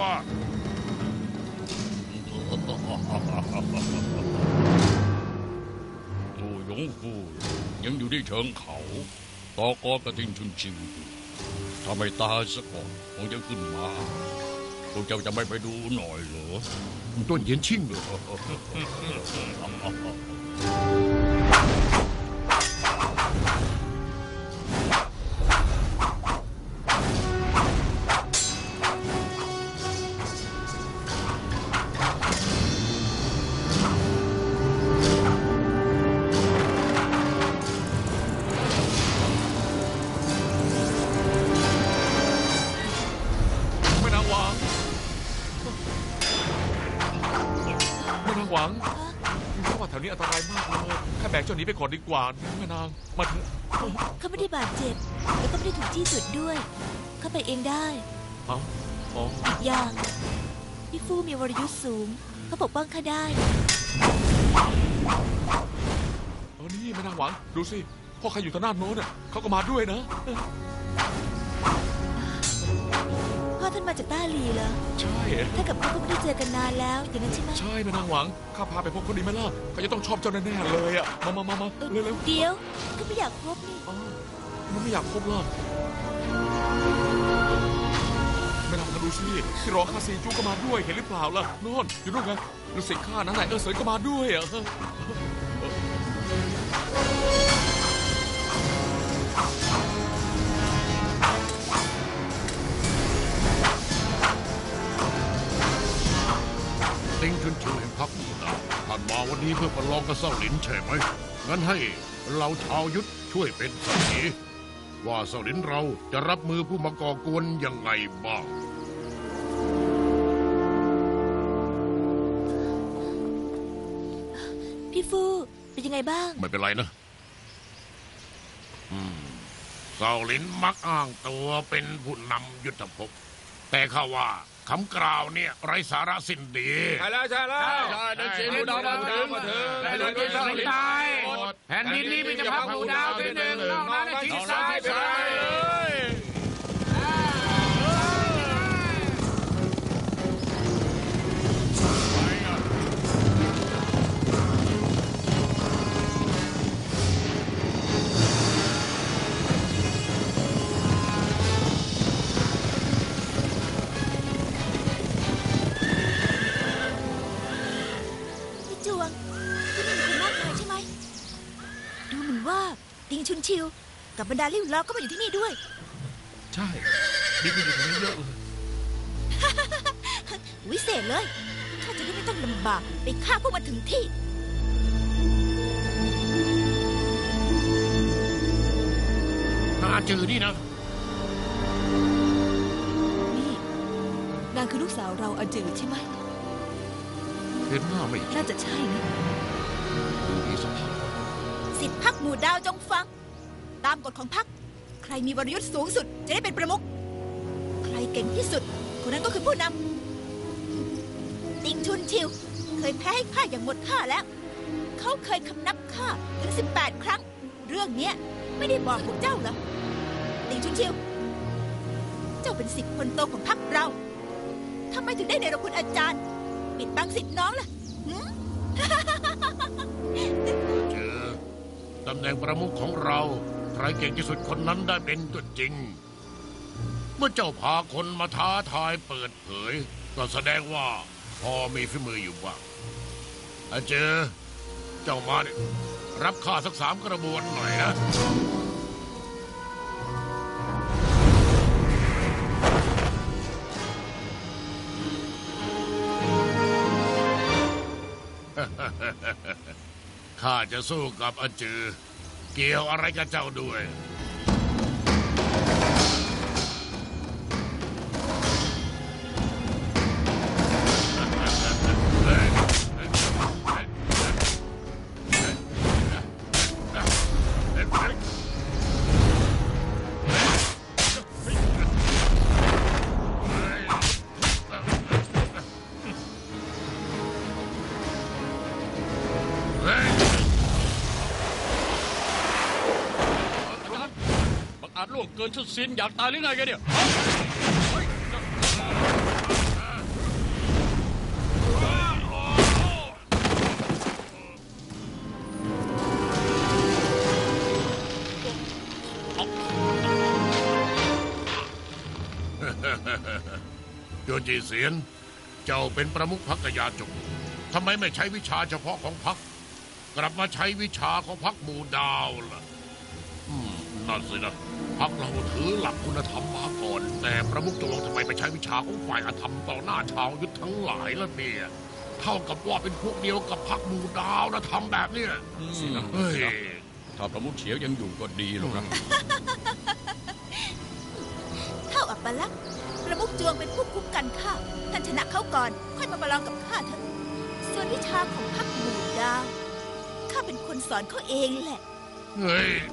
โอ้หยงฟูยังอยู่ที่เชิงเขาต่อกอกระทิงชุนชิวอยู่ถ้าไม่ตายซะก่อนคงจะขึ้นมาพวกเจ้าจะไม่ไปดูหน่อยเหรอต้นเหยียนชิ่งเหรอแม่นางหวังแม่นางหวังเพราะว่าแถวนี้อันตรายมากเลยข้าแบกเจ้าหนี้ไปก่อนดีกว่านะแม่นางมาเถอะเขาไม่ได้บาดเจ็บ แล้วก็ไม่ได้ถูกจี้จุดด้วย เขาไปเองได้อ๋ออ๋ออีกอย่าง พี่ฟู่มีวรยุทธ์สูง เขาปกป้องข้าได้เออนี่แม่นางหวังดูสิพ่อใครอยู่ทางด้านโน้นน่ะเขาก็มาด้วยนะพ่อท่านมาจากต้าหลีเหรอใช่ถ้ากับเขาก็ไม่ได้เจอกันนานแล้ว อย่างนั้นใช่ไหมใช่แม่นางหวังข้าพาไปพบคนดีไหมล่ะเขาจะต้องชอบเจ้าแน่ๆเลยอ่ะมามามามาเออเร็วเร็วเดี๋ยวก็ไม่อยากพบนี่อ๋อมันไม่อยากพบล่ะแม่นางมาดูสิที่รองข้าซีจูก็มาด้วยเห็นหรือเปล่าล่ะโน่นอยู่นู่นไงลูกศิษย์ข้านั่นแหละเออเสยก็มาด้วยอ่ะลิงชุนชิวแห่งพักหมู่ดาวท่านมาวันนี้เพื่อประลองกับเศร้าหลินใช่ไหมงั้นให้เราชาวยุทธช่วยเป็นสักขีว่าเศร้าหลินเราจะรับมือผู้มาก่อกวนยังไงบ้างพี่ฟู่เป็นยังไงบ้างไม่เป็นไรนะเซาหลินมักอ้างตัวเป็นผู้นำยุทธภพแต่ข้าว่าคำกล่าวเนี่ยไร้สาระสิ้นดีใช่แล้วใช่แล้วใช่ได้เสียงดูดาวมาถึงมาถึงได้เลยด้วยเซาหลินแผ่นดินนี้มีเฉพาะหมู่ดาวที่หนึ่งนอกนั้นทิ้งซ้ายไปเลยพี่จวงที่นี่มีคนมากมายใช่ไหม ดูเหมือนว่าติงชุนชิว กับบรรดาลิ่วล้อก็มาอยู่ที่นี่ด้วยใช่มีคนอยู่ตรงนี้เยอะเลยวิเศษเลยข้าจะได้ไม่ต้องลำบากไปฆ่าพวกมันถึงที่นาจือนี่นะนี่นางคือลูกสาวเราอาจือใช่ไหมเห็นหน้าไม่น่าจะใช่นะดูดีสภาพสิทธิพักหมู่ดาวจงฟัง ตามกฎของพัก ใครมีวรยุทธ์สูงสุดจะได้เป็นประมุข ใครเก่งที่สุด คนนั้นก็คือผู้นำ ติงชุนชิว เคยแพ้ให้ข้าอย่างหมดค่าแล้ว เขาเคยคำนับข้าถึงสิบแปดครั้ง เรื่องเนี้ยไม่ได้บอกพวกเจ้าเหรอ ติงชุนชิว เจ้าเป็นสิทธิ์คนโตของพักเราทำไมถึงได้เนรคุณอาจารย์ ปิดบังสิทธิ์น้องล่ะหืมเจอตำแหน่งประมุขของเรา ใครเก่งที่สุดคนนั้นได้เป็นตัวจริง เมื่อเจ้าพาคนมาท้าทายเปิดเผย ก็แสดงว่าพอมีฝีมืออยู่บ้างอาเจอ เจ้ามาเนี่ยรับข้าสักสามกระบวนหน่อยนะ ข้าจะสู้กับอาจือ เกี่ยวอะไรกับเจ้าด้วยบังอาจล่วงเกินชุดสินอยากตายหรือไงแกเนี่ยโจจีเสียน เจ้าเป็นประมุขพรรคกยาจกทำไมไม่ใช้วิชาเฉพาะของพรรคกลับมาใช้วิชาของพรรคหมู่ดาวล่ะอืมนั่นสินะพรรคเราถือหลักคุณธรรมมาก่อน แต่ประมุขจงทำไมไปใช้วิชาของฝ่ายอธรรมต่อหน้าชาวยุทธทั้งหลายล่ะเนี่ยเท่ากับว่าเป็นพวกเดียวกับพรรคหมู่ดาวนะทำแบบเนี้ยอืมเฮ้ยถ้าประมุขเฉียวยังอยู่ก็ดีหรอกนะเท่าอัปลักษณ์ประมุขจวงเป็นผู้คุ้มกันข้า ท่านชนะเขาก่อน ค่อยมาประลองกับข้าเถอะ ส่วนวิชาของพรรคหมู่ดาว ข้าเป็นคนสอนเขาเองแหละเฮ้ย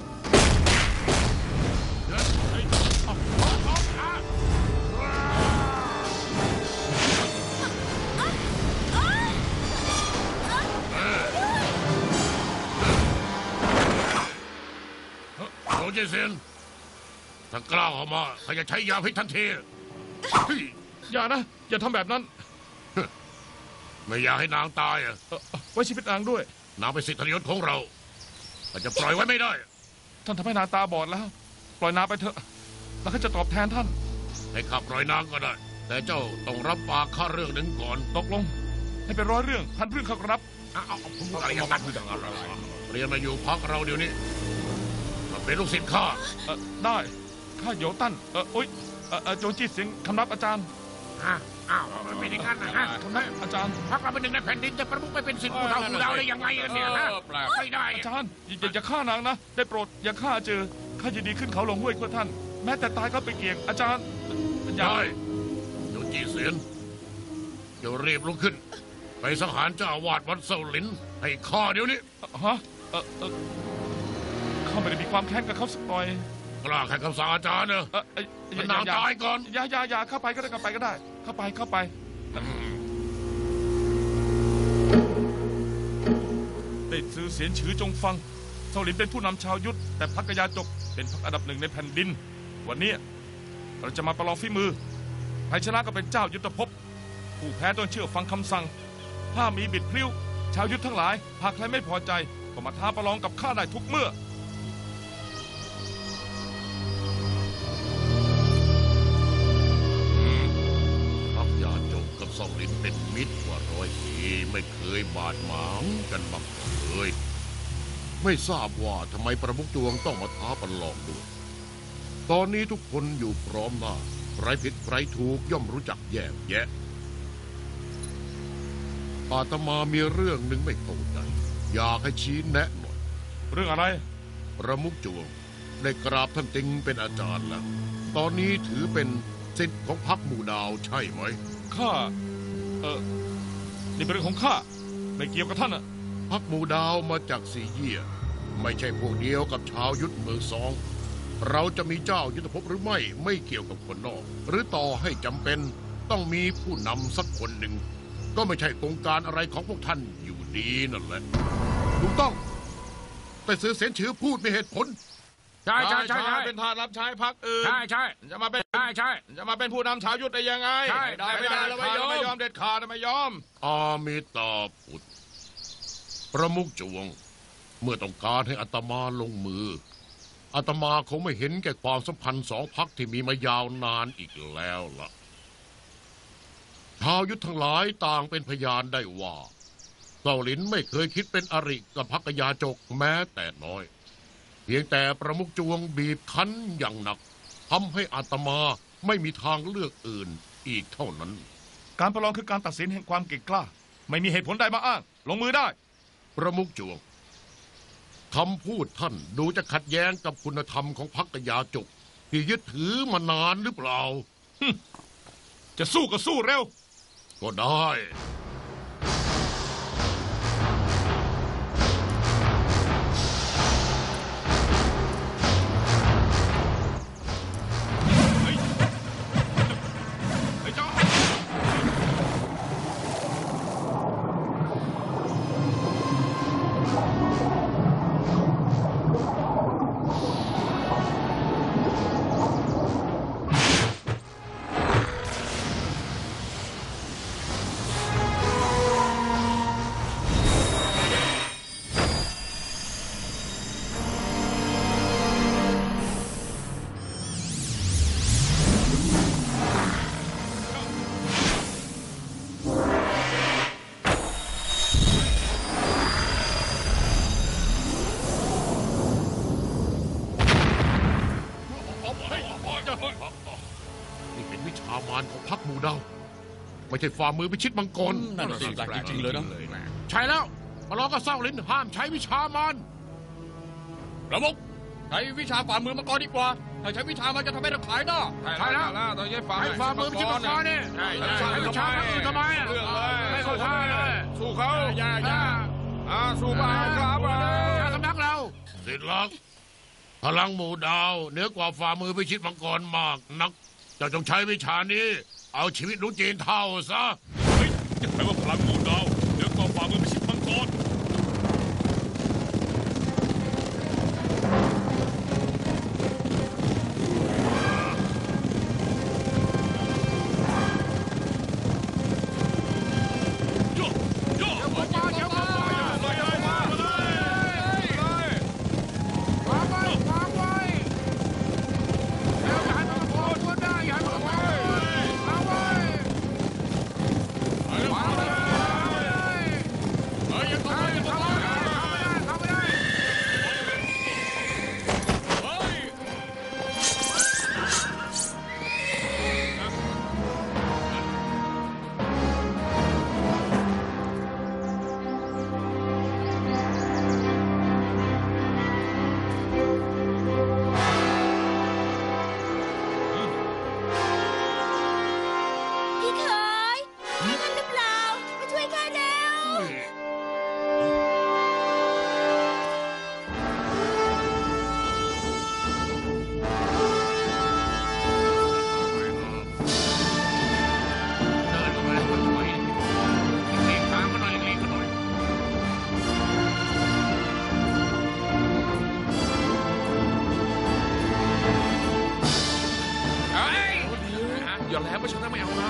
โจเจเซียนถ้ากล้าออกมาข้าจะใช้ยาพิษทันทีเฮ้ยอย่านะ อย่าทำแบบนั้นไม่อยากให้นางตายอ่ะเอ่อไว้ชีวิตนางด้วยนางเป็นสิทธิยศของเราเราจะปล่อยไว้ไม่ได้ท่านทำให้นางตาบอดแล้ว ปล่อยนางไปเถอะ แล้วข้าจะตอบแทนท่านให้ข้าปล่อยนางก็ได้ แต่เจ้าต้องรับปากข้าเรื่องหนึ่งก่อนตกลง ให้เป็นร้อยเรื่องพันเรื่องข้าก็รับเอาเอาเอาพูดอะไรอย่างนั้นเรียนมาอยู่พักเราเดี๋ยวนี้มาเป็นลูกศิษย์ข้าเอ่อได้ ข้าโยตั้น เออโอ๊ยเอ่อเอ่อโจจี้เสียงคำนับอาจารย์ฮะอ้าวมันเป็นอย่างนั้นนะฮะคำนับอาจารย์พักเราเป็นหนึ่งในแผ่นดินแต่ประมุขไม่เป็นสิทธิ์ผู้เฒ่าผู้ดาวได้ยังไงกันเนี่ยฮะเออแปลกไม่ได้อาจารย์อย่าอย่าอย่าฆ่านางนะ ได้โปรดอย่าฆ่าเจอ ข้ายินดีขึ้นเขาลงห้วยเพื่อท่าน แม้แต่ตายก็ไปเกี่ยง อาจารย์อย่าได้โจจีเสียนเดี๋ยวรีบลุกขึ้น ไปสังหารเจ้าอาวาสวัดเซาหลินให้ข้าเดี๋ยวนี้ฮะเออเออข้าเขาไม่ได้มีความแค้นกับเขาสักหน่อยกล้าขัดคำสั่งอาจารย์เนอะเออเอ้ยอย่านางอย่าตายก่อนอย่าอย่าอย่าเข้าไปก็ได้เข้าไปก็ได้ เข้าไปเข้าไปได้ซื้อเสียนฉือจงฟังเซาหลินเป็นผู้นำชาวยุทธแต่พรรคกยาจกเป็นพรรคอันดับหนึ่งในแผ่นดิน วันนี้เราจะมาประลองฝีมือใครชนะก็เป็นเจ้ายุทธภพผู้แพ้ต้องเชื่อฟังคำสั่งถ้ามีบิดพลิ้วชาวยุทธทั้งหลายหากใครไม่พอใจก็มาท้าประลองกับข้าได้ทุกเมื่อพรรคยาจกกับซ่องลิ้นเป็นมิตรกว่าร้อยปีไม่เคยบาดหมางกันมาก่อนเลย ไม่ทราบว่าทำไมประมุขจวงต้องมาท้าประลองด้วย ตอนนี้ทุกคนอยู่พร้อมหน้าใครผิดใครถูกย่อมรู้จักแยกแยะอาตมามีเรื่องหนึ่งไม่เข้าใจอยากให้ชี้แนะหน่อยเรื่องอะไรประมุขจวงได้กราบท่านติงเป็นอาจารย์แล้วตอนนี้ถือเป็นศิษย์ของพรรคหมู่ดาวใช่ไหมข้า เออนี่เป็นเรื่องของข้า ไม่เกี่ยวกับท่านอะพรรคหมู่ดาวมาจากสีเยี่ยไม่ใช่พวกเดียวกับชาวยุทธเมืองสอง เราจะมีเจ้ายุทธภพหรือไม่ไม่เกี่ยวกับคนนอก หรือต่อให้จำเป็นต้องมีผู้นำสักคนหนึ่ง ก็ไม่ใช่โครงการอะไรของพวกท่านอยู่ดีนั่นแหละถูกต้อง แต่ซื้อเสียนชื่อพูดมีเหตุผลใช่ใช่ใช่เป็นทาสรับใช้พักอื่นใช่ใช่จะมาเป็นใช่ใช่จะมาเป็นผู้นำชาวยุทธได้ยังไงใช่ได้ไม่ได้ไม่ได้เราไม่ยอมไม่ยอมไม่ยอมเด็ดขาดไม่ยอมอามิตาพุทธประมุขจวง เมื่อต้องการให้อัตมาลงมืออาตมาคงไม่เห็นแก่ความสัมพันธ์สองพรรคที่มีมายาวนานอีกแล้วล่ะชาวยุทธทั้งหลายต่างเป็นพยานได้ว่าเจ้าหลินไม่เคยคิดเป็นอริกับพรรคกยาจกแม้แต่น้อย เพียงแต่ประมุขจวงบีบคั้นอย่างหนักทำให้อาตมาไม่มีทางเลือกอื่นอีกเท่านั้นการประลองคือการตัดสินแห่งความเก่งกล้า ไม่มีเหตุผลใดมาอ้าง ลงมือได้ประมุขจวงคำพูดท่านดูจะขัดแย้งกับคุณธรรมของพรรคกยาจกที่ยึดถือมานานหรือเปล่าจะสู้ก็สู้เร็วก็ได้ไอ้เจ้านี่เป็นวิชามารของพรรคหมู่ดาวไม่ใช่ฝ่ามือพิชิตมังกรนั่นน่ะสิแปลกจริงๆเลยนะใช่แล้วมาลองกับเศร้าลิ้นห้ามใช้วิชามารประมุขใช้วิชาฝ่ามือมาก่อนดีกว่า ถ้าใช้วิชามันจะทำให้เราขายหน้าใช่แล้วต้องใช้ฝ่าไอ้ฝ่ามือพิชิตมังกรเนี่ยใช่ใช้วิชาพรรคอื่นทำไมอะเรื่องเลยไม่เข้าท่าเลยสู้เขาอย่าอย่าอ่าสู้มาครับอย่าสำนักเราสิทธิ์ลักษณ์พลังหมู่ดาวเหนือกว่าฝ่ามือพิชิตมังกรมากนักเจ้าจงใช้วิชานี้ เอาชีวิตหนูจีนเท่าซะเฮ้ยจะแปลว่าพลังหมู่ดาวเหนือกว่าฝ่ามือพิชิตมังกร โยโย่มาเจ้ามาเจ้ามาเลยวางไว้วางไว้แล้วอย่าให้มันโผล่ตัวได้อย่าให้มันโผล่วางไว้วางไว้อแล้วไม่ชนะไม่เอานะ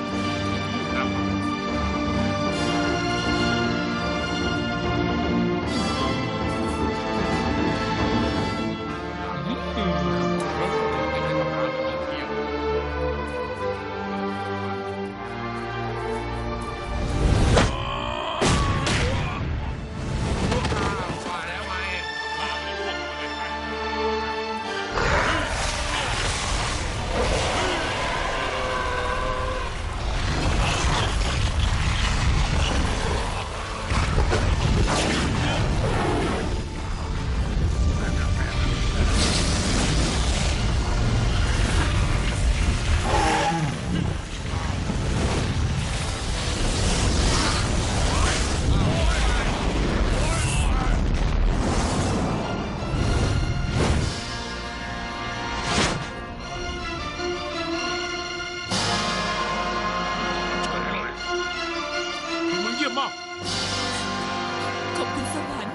มึงเยี่ยมมากขอบคุณสวรรค์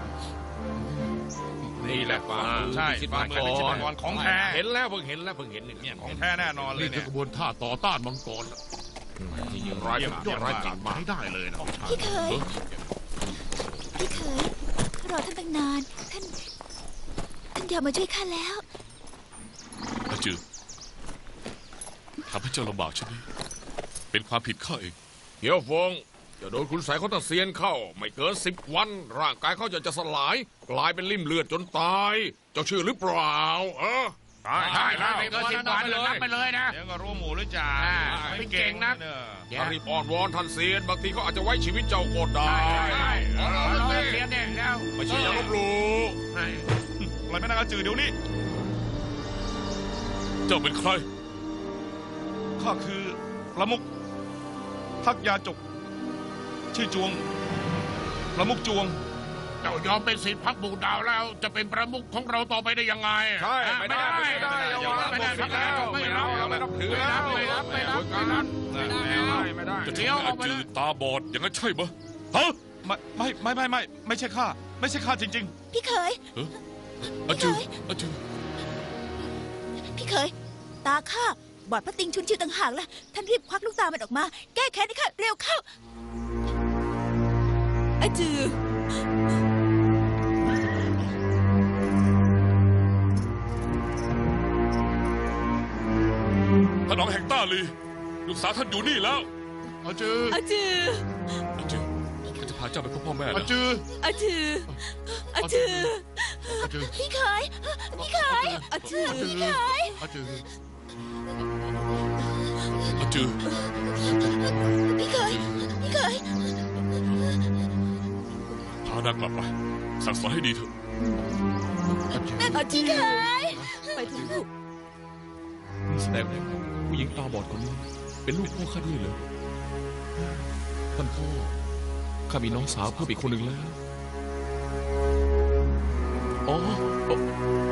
นี่แหละฝ่ามือใช่พิชิตฝ่ามังมืกอพิชิตมัรงกรของแท้เห็นแล้วเพิ่งเห็นแล้วเพิ่งเห็นแล้วเนี่ยของแท้แน่นอนเลยนี่คืเนี่อย กระบวนท่าต่อต้านมังกรที่ยิงร้ายกาจยอดร้าร้าย ยกากาจจมากให้ได้เลยนะพี่เคย พี่เคยข้ารอท่านตั้งนาน ท่าน ท่านยอมมาช่วยข้าแล้วอาจือทำให้เจ้าลำบากใช่ไหมเป็นความผิดข้าเองเฮียวฟงจะโดนคุณสายเขาตะเซียนเข้า ไม่เกินสิบวัน ร่างกายเขาจะจะสลาย กลายเป็นริ่มเลือดจนตาย เจ้าชื่อหรือเปล่า เออใช่ใช่แล้วไม่เกินสิบวันเลยนับไปเลยนะเดี๋ยวก็รู้หมูหรือจ่าไม่เก่งนะเนี่ยถ้ารีบอ่อนวอนท่านเซียน บางทีเขาอาจจะไว้ชีวิตเจ้าก็ได้เราเสียเนี่ยแล้วไม่ใช่อย่าลบหลู่อะไรไม่น่าจืดเดี๋ยวนี้เจ้าเป็นใครข้าคือประมุกทักยาจก ชื่อจวง ประมุกจวงเจ้ายอมเป็นศิษย์พักบูดาวแล้ว จะเป็นประมุขของเราต่อไปได้ยังไงใช่ไม่ได้ไม่ได้ไม่ได้ไม่ได้ไม่ได้ไม่ได้ไม่รับถือแล้วไม่รับไม่รับไม่รับไม่ได้ไม่ได้จะทำให้อาจือตาบอดอย่างนั้นใช่ไหมฮะไม่ไม่ไม่ไม่ไม่ใช่ข้าไม่ใช่ข้าจริงพี่เคยอาจืออาจือพี่เคย ตาข้าบอดพระติงชุนชื่อต่างหากล่ะ ท่านรีบควักลูกตามันออกมา แก้แค้นให้ข้าเร็วเข้าอาจือท่านน้องแห่งต้าลีลูกสาวท่านอยู่นี่แล้วอาจืออาจืออาจือข้าจะพาเจ้าไปพบพ่อแม่อาแล้วจืออาจืออาจืออาจือพี่เคย พี่เคยอาจือพี่เคยอาจืออาจือพี่เคย พี่เคยพานางกลับไปสั่งสอนให้ดีเถอะอาจือไปเถอะลูกนี่แสดงว่าผู้หญิงตาบอดคนนี้ เป็นลูกพ่อข้าด้วยเหรอท่านพ่อข้ามีน้องสาวเพิ่มอีกคนหนึ่งแล้วอ๋ออ๋อ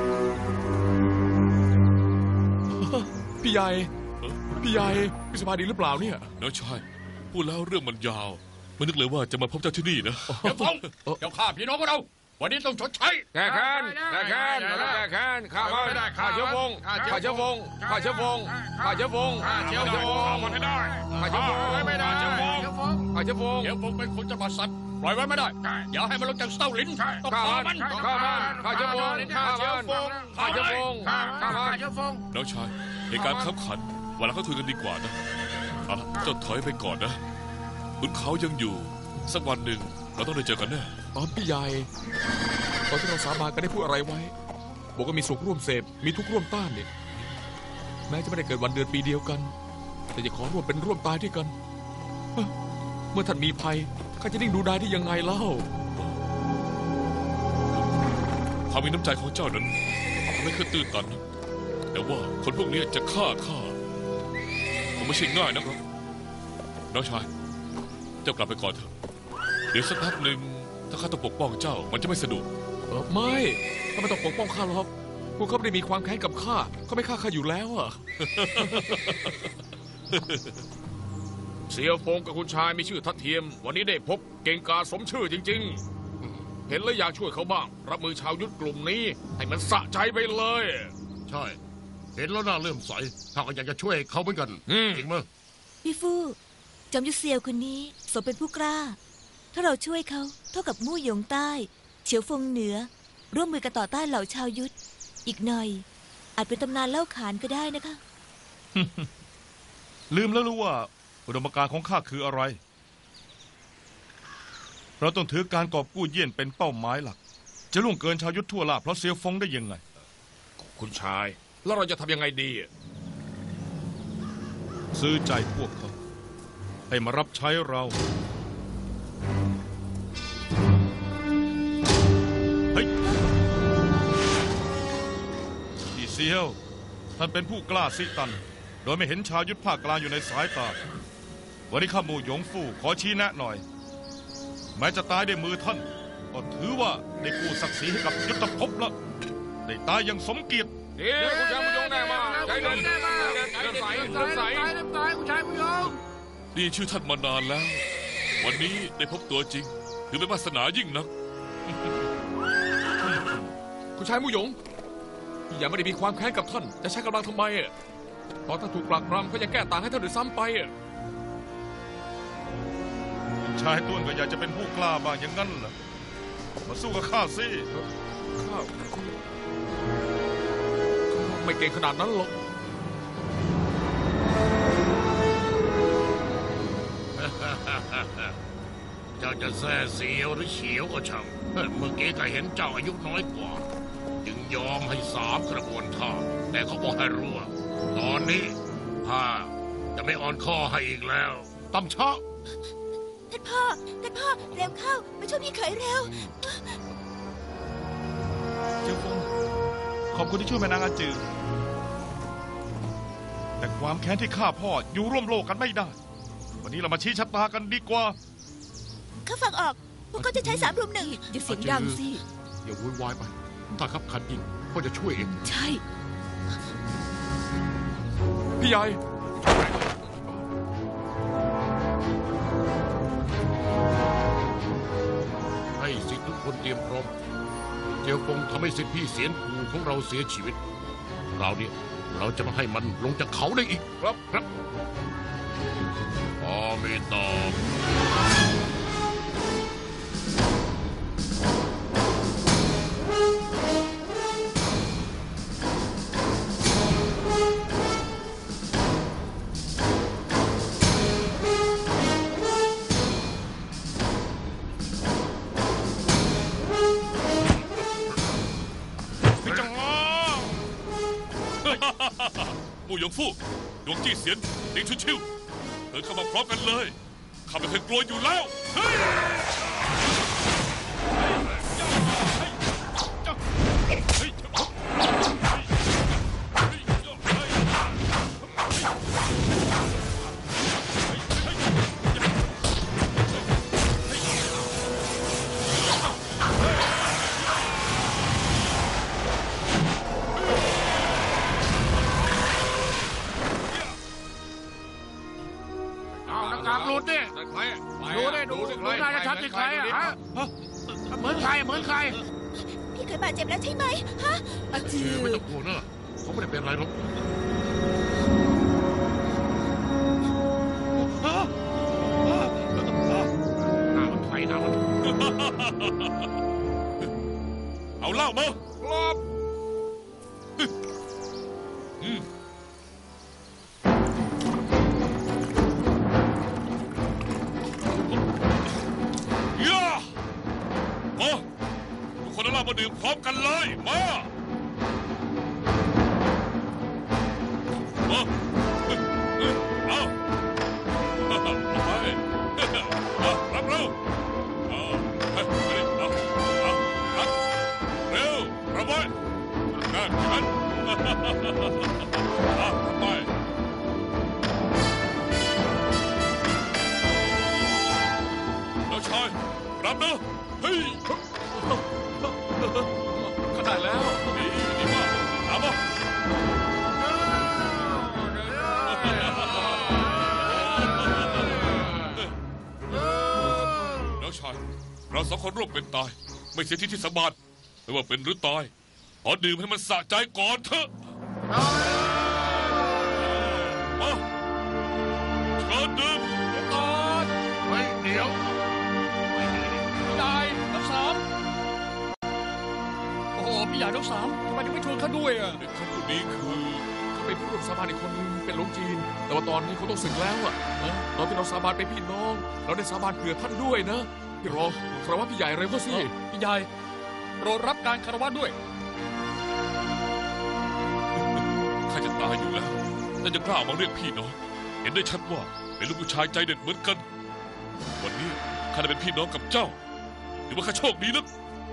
พี่ใหญ่พี่ใหญ่พี่สบายดีหรือเปล่าเนี่ยน้องชายพูดแล้วเรื่องมันยาวไม่นึกเลยว่าจะมาพบเจ้าที่นี่นะเดี๋ยวฟงเดี๋ยวฆ่าพี่น้องของเรา วันนี้ต้องชดใช้แก้แค้นแก้แค้นเราต้องแก้แค้นข้ามันข้าเชื้อวงข้าเชื้อวงข้าเชื้อวงข้าเชื้อวงข้าเชื้อวงๆมันให้ได้ข้าเชื้อวงไม่ได้ข้าเชื้อวงข้าเชื้อวงเดี๋ยวฟงเป็นคนจังหวัดสัตว์ปล่อยไว้ไม่ได้อย่าให้มันลงจากเต้าลิ้นต้องข้าฆ่ามัมัน นข้ามันข้าเชื้อวงข้ามันข้าเชื้อวงข้ามันน้องชายในการขับขันวันหลังเขาคุยกันดีกว่านะเอาละเจ้าถอยไปก่อนนะขุนเขายังอยู่สักวันหนึ่งเราต้องได้เจอกันแน่อ๋อพี่ใหญ่ตอนที่เราสาบานกันได้พูดอะไรไว้บอกว่ามีสุขร่วมเสพมีทุกข์ร่วมต้านเนี่ยแม้จะไม่ได้เกิดวันเดือนปีเดียวกัน แต่จะขอร่วมเป็นร่วมตายด้วยกันเฮ้อเมื่อท่านมีภัยข้าจะนิ่งดูได้ที่ยังไงเล่าความมีน้ำใจของเจ้านั้นทำให้ข้าตื่นตันนะแต่ว่าคนพวกนี้จะฆ่าข้าคงไม่ใช่ง่ายนะครับน้องชายเจ้ากลับไปก่อนเถอะเดี๋ยวสักพักหนึ่งถ้าข้าต้องปกป้องเจ้ามันจะไม่สะดวกเออไม่ข้าไม่ต้องปกป้องข้าหรอกพวกเขาไม่ได้มีความแค้นกับข้าเขาไม่ฆ่าข้าอยู่แล้วอ่ะเสียวฟงกับคุณชายมีชื่อทัดเทียม วันนี้ได้พบเก่งกาจสมชื่อจริง ๆ เห็นแล้วอยากช่วยเขาบ้าง รับมือชาวยุทธกลุ่มนี้ ให้มันสะใจไปเลยใช่เห็นแล้วน่าเริ่มใสข้าก็อยากจะช่วยเขาเหมือนกันอืมจริงมั้ยพี่ฟู่จอมยุทธเซียวคนนี้สมเป็นผู้กล้า ถ้าเราช่วยเขาเท่ากับมู่หยงใต้ เฉียวฟงเหนือ ร่วมมือกันต่อต้านเหล่าชาวยุทธอีกหน่อย อาจเป็นตำนานเล่าขานก็ได้นะคะลืมแล้วรู้ว่าอุดมการณ์ของข้าคืออะไร เราต้องถือการกอบกู้เยี่ยนเป็นเป้าหมายหลัก จะล่วงเกินชาวยุทธทั่วล่าเพราะเซียวฟงได้ยังไงคุณชาย แล้วเราจะทำยังไงดีซื้อใจพวกเขา ให้มารับใช้เรา เฮ้ยพี่เซียว ท่านเป็นผู้กล้าซิตัน โดยไม่เห็นชาวยุทธภาคกลางอยู่ในสายตา วันนี้ข้าหมู่หยงฟู่ขอชี้แนะหน่อย แม้จะตายด้วยมือท่าน ก็ถือว่าได้กู้ศักดิ์ศรีให้กับยุทธภพแล้วได้ตายอย่างสมเกียรติเดี๋ยวคุณชายมุยงแน่มาใจเย็นเริ่มใสเริ่มใสนี่ชื่อท่านมานานแล้ว วันนี้ได้พบตัวจริง ถือเป็นวาสนายิ่งนักคุณชายมู่หยงพี่ยังไม่ได้มีความแค้นกับท่านจะใช้กำลังทำไมอ่ะตอนท่านถูกปรักปรำก็ยังแก้ต่างให้ท่านด้วยซ้ำไปอ่ะชายต้วนก็อยากจะเป็นผู้กล้าบ้างอย่างนั้นเหรอมาสู้กับข้าสิข้าไม่เก่งขนาดนั้นหรอกเจ้าจะแซ่เสียวหรือเฉียวก็ช่างเมื่อกี้ก็เห็นเจ้าอายุน้อยกว่า จึงยอมให้สามกระบวนท่าแต่เขาบอกให้รู้ว่าตอนนี้ข้าจะไม่อ่อนข้อให้อีกแล้วตำชะท่านพ่อ ท่านพ่อ เร็วเข้ามาช่วยพี่เขยเร็วเจ้าฟงขอบคุณที่ช่วยแม่นางอาจือแต่ความแค้นที่ข้าพ่ออยู่ร่วมโลกกันไม่ได้ วันนี้เรามาชี้ชะตากันดีกว่าเขาฟังออกพวกเขาจะใช้สามรุมหนึ่งอย่าเสียงดังสิอย่าวุ่นวายไปถ้าขับขันยิงก็จะช่วยเองใช่พี่ใหญ่ให้สิทธิ์ทุกคนเตรียมพร้อมเจียวฟงทำให้สิทธิพี่เสียนผูของเราเสียชีวิตคราวนี้เราจะมาให้มันลงจากเขาได้อีกครับครับอาเมตามู่หยงฟู่ดวงจี้เสียนลิงชุนชิวเดินเข้ามาพร้อมกันเลยข้าไม่เคยกลัวอยู่แล้วเฮ้ยหลุดดิดูดิดูดูนายจะชัดที่ใครอ่ะฮะเหมือนใครเหมือนใครพี่เคยบาดเจ็บแล้วใช่ไหมฮะอาจืเอออไม่ต้องกลัวนะเขาไม่ได้เป็นอะไรหรอกหน้ามันไฟหน้ามันเอาเหล้ามาครับอืมย่ามาทุกคนเอาเหล้ามาดื่มพร้อมกันเลยมามาเอาเอาไปเอารับเร็วเอาเอาเอาเอารับเร็วรับไว้นั่นฉันเอารับไปน้องชายรับนะเฮ้ยขนาดแล้วดีดีมากเอามาน้องชายเราสองคนร่วมเป็นตาย ไม่เสียที่ที่สบานไม่ว่าเป็นหรือตายขอดื่มให้มันสะใจก่อนเถอะมาเชิญดื่มก่อนเฮ้ยเดี๋ยวพี่ใหญ่ทั้งสามโอ้โหพี่ใหญ่ทั้งสามทำไมถึงไม่ชวนเขาด้วยอ่ะเด็กคนนี้คือเขาเป็นผู้ร่วมสาบานอีกคนนึงเป็นหลวงจีน แต่ว่าตอนนี้เขาต้องศึกแล้วอะตอนที่เราสาบานเป็นพี่น้อง เราได้สาบานเผื่อท่านด้วยนะพี่รองคารวะพี่ใหญ่เร็วก็สิพี่ใหญ่โปรดรับการคารวะด้วยข้าจะตายอยู่แล้วแต่จะกล้ามาเรียกพี่น้องเห็นได้ชัดว่าเป็นลูกผู้ชายใจเด็ดเหมือนกัน วันนี้ข้าได้เป็นพี่น้องกับเจ้าถือว่าข้าโชคดีนัก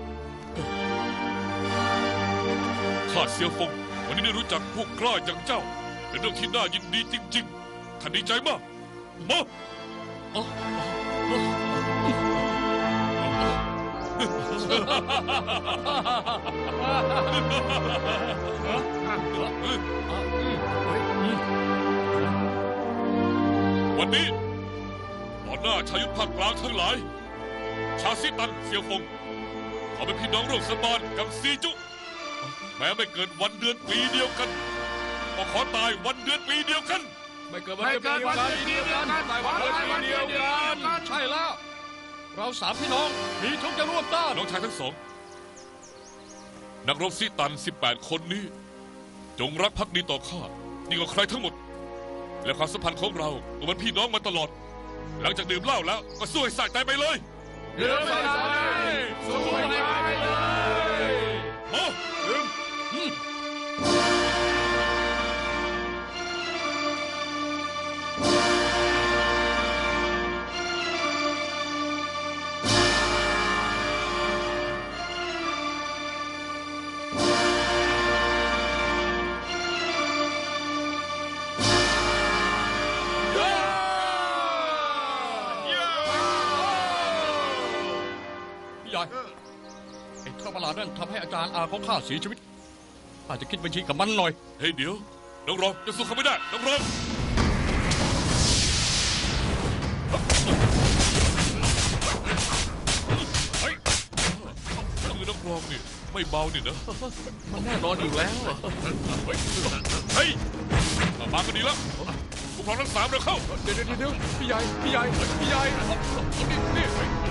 ข้าเซียวฟงวันนี้ได้รู้จักพวกกล้าอย่างเจ้าเป็นเรื่องที่น่ายินดีจริงๆข้าดีใจมากมาวันนี้ต่อหน้าชาวยุทธภาคกลางทั้งหลายชาวซิตันเซียวฟงขอเป็นพี่น้องร่วมสาบานกับซีจุแม้ไม่เกิดวันเดือนปีเดียวกันก็ขอตายวันเดือนปีเดียวกันไม่เกิดวันไม่เดียวเกิกันนวันเดียวกันไม่วันเดียวกันเดียวกันใช่แล้ว เราสามพี่น้องมีทุกจะร่วมต้านน้องชายทั้งสองนักรบซิตันสิบแปดคนนี้ จงรักภักดีต่อข้าดีกว่าใครทั้งหมด และความสัมพันธ์ของเราก็เหมือนพี่น้องมาตลอด หลังจากดื่มเหล้าแล้วก็สู้ให้สะใจไปเลยเดือดไปสู้ไปเลยมาดื่มพี่ใหญ่ไอ้ข้าประหลาดนั่นทำให้อาจารย์อาของข้าเสียชีวิตข้าจะคิดบัญชีกับมันหน่อยเฮ้ยเดี๋ยวน้องรองจะสู้เขาไม่ได้น้องรองเฮ้ยมือน้องรองนี่ไม่เบานี่นะมันแน่นอนอยู่แล้วอะเฮ้ยมาก็ดีแล้วพวกเราทั้งสามเราเข้าเดี๋ยวเดี๋ยวเดี๋ยวพี่ใหญ่พี่ใหญ่พี่ใหญ่นี่นี่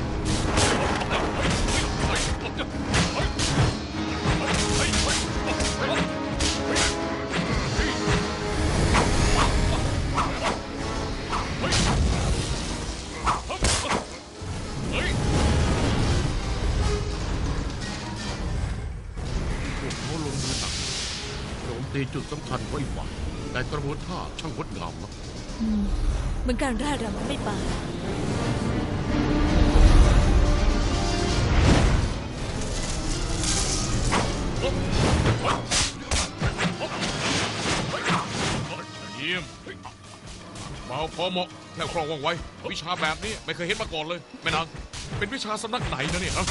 โจมตีจุดสำคัญไว้ฝ่ายแต่กระบวนท่าช่างงดงามนะอืมเหมือนการร่ายรำไม่ป่าเยี่ยมเบาพอเหมาะแค่คล่องว่องไววิชาแบบนี้ไม่เคยเห็นมาก่อนเลยแม่นางเป็นวิชาสำนักไหนนะเนี่ยฮะ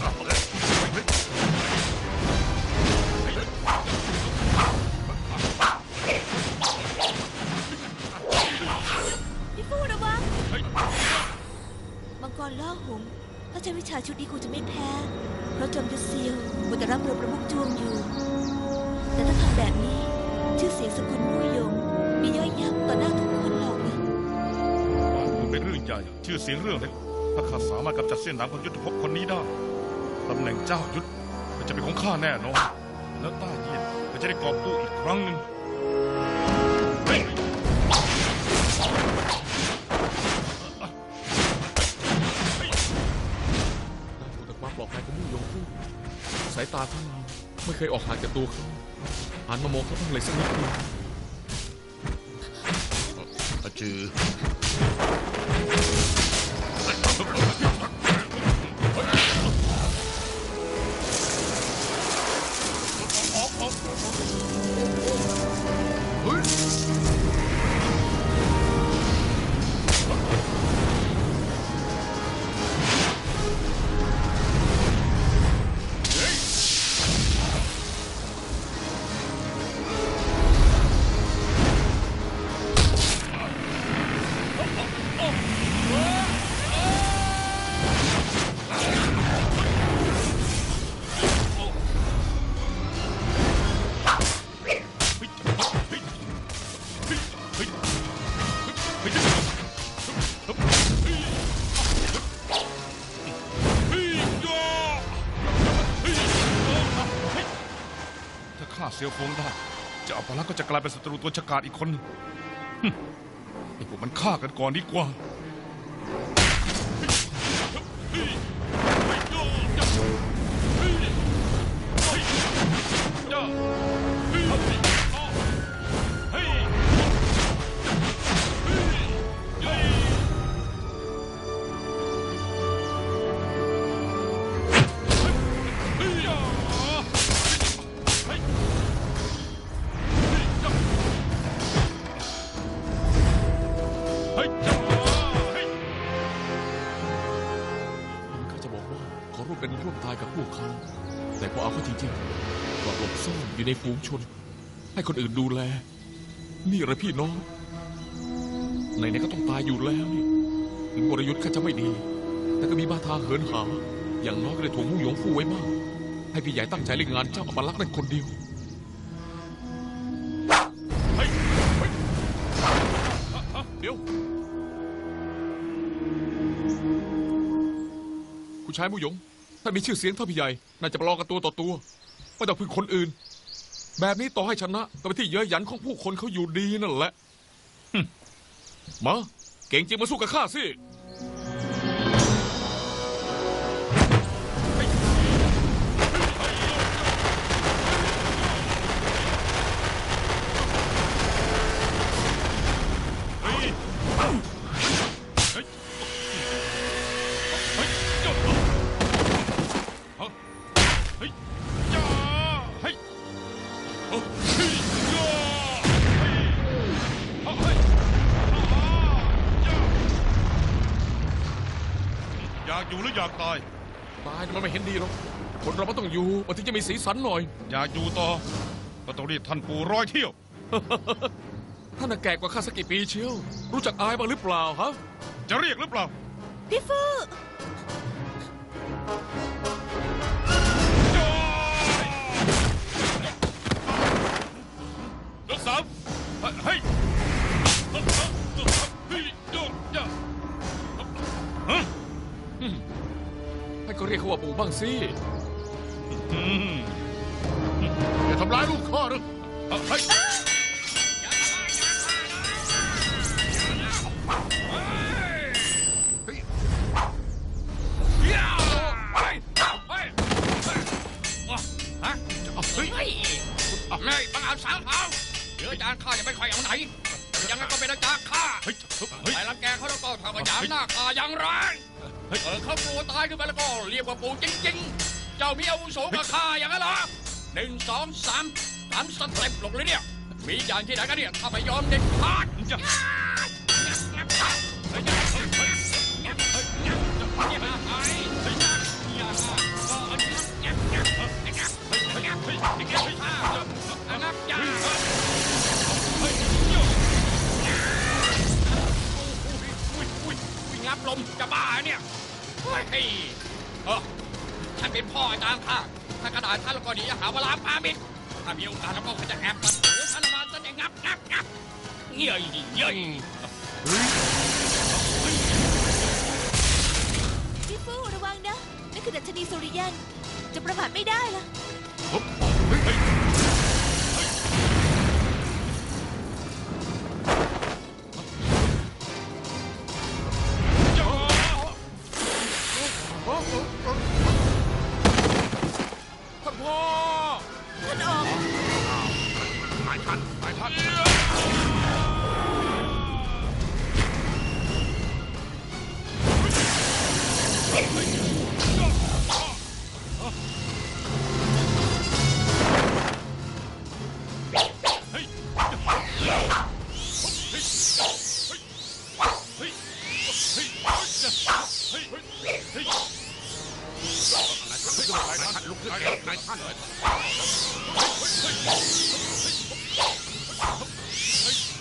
พี่ฟูระวังมังกรล่อหงส์ถ้าใช้วิชาชุดนี้คงจะไม่แพ้ เพราะจอมยุทธเซียวมัวแต่รับเรือประมุขจ้วงอยู่ แต่ถ้าทำแบบนี้ชื่อเสียงสกุลมู่หยงมีย่อยยับต่อหน้าทุกคนหรอกนะมันเป็นเรื่องใหญ่ชื่อเสียงเรื่องเล็กถ้าข้าสามารถกำจัดเส้นหลังของยุทธภพคนนี้ได้ตำแหน่งเจ้ายุทธก็จะเป็นของข้าแน่นอนแล้วต้าเยียนก็จะได้กอบกู้อีกครั้งหนึ่งเฮ้ยแต่ความปลอดภัยของมู่ยงผู้สายตาของเราไม่เคยออกห่างจากตัวเขาหันมามองเขาบ้างเลยสักนิดนึงอาจือเเซียวฟงได้เจ้าอัปลักษณ์ก็จะกลายเป็นศัตรูตัวฉกาจอีกคนหนึ่งฮึ่มไอ้พวกมันฆ่ากันก่อนดีกว่าข้าจะบอกว่าขอร่วมเป็นร่วมตายกับพวกเขา แต่พอเอาเข้าจริงๆกลับหลบซ่อนอยู่ในฝูงชน ให้คนอื่นดูแล นี่แหละพี่น้องไหนๆก็ต้องตายอยู่แล้วนี่ถึงวรยุทธ์ข้าจะไม่ดี แต่ก็มีบาทาเหินหา อย่างน้อยก็ได้ถ่วงมู่หยงฟู่ไว้บ้างให้พี่ใหญ่ตั้งใจเล่นงานเจ้าอัปลักษณ์นั่นคนเดียวเดี๋ยวคุณชายมู่หยงถ้ามีชื่อเสียงเท่าพี่ใหญ่น่าจะประลองกันตัวต่อตัวไม่ต้องพึ่งคนอื่น แบบนี้ต่อให้ชนะก็เป็นที่เย้ยหยันของผู้คนเขาอยู่ดีนั่นแหละมาเก่งจริงมาสู้กับข้าสิอยากอยู่หรืออยากตายตายมันไม่เห็นดีหรอกคนเราไม่ต้องอยู่มันถึงจะมีสีสันหน่อยอยากอยู่ต่อก็ต้องเรียกท่านปู่ร้อยเที่ยวท่านน่ะแก่กว่าข้าสักกี่ปีเชียวรู้จักอายบ้างหรือเปล่าฮะจะเรียกหรือเปล่าพี่ฟูยกสามเฮ้ยเฮ้ยยกยกฮะให้ก็เรียกเขาว่าปู่บ้างสิอย่าทำร้ายลูกข้าหรือเฮ้ยไม่บังอาจสาวเขาเดี๋ยวอาจารย์ข้าจะไม่ค่อยเอาไหนยังไงก็เป็นอาจารย์ข้าไอ้รังแกเขาแล้วก็ทำอย่างหน้าข้าอย่างไรเออเขากลัวตายขึ้นไปแล้วก็เรียกว่าปู่จริงๆเจ้ามีอาวุโสกว่าข้าอย่างนั้นเหรอหนึ่งสองสามสามสเต็ปลงเลยเนี่ยมีอย่างที่ไหนกันเนี่ยถ้าไม่ยอมเด็ดขาดงับลมจะบ้าเนี่ยเฮ้ยเออฉันเป็นพ่ออาจารย์ค่ะถ้ากระดาษท่านแล้วก็ดีหาเวลาปาบิดถ้ามีโอกาสแล้วก็จะแอบตัดหูท่านมาจะได้งับงับงับเงี้ยเงี้ยพี่ฟูระวังนะนั่นคือดัชนีสุริยันจะประมาทไม่ได้ล่ะท่านพ่อท่านออกหายทันหายทัน ลุกขึ้นนายท่าน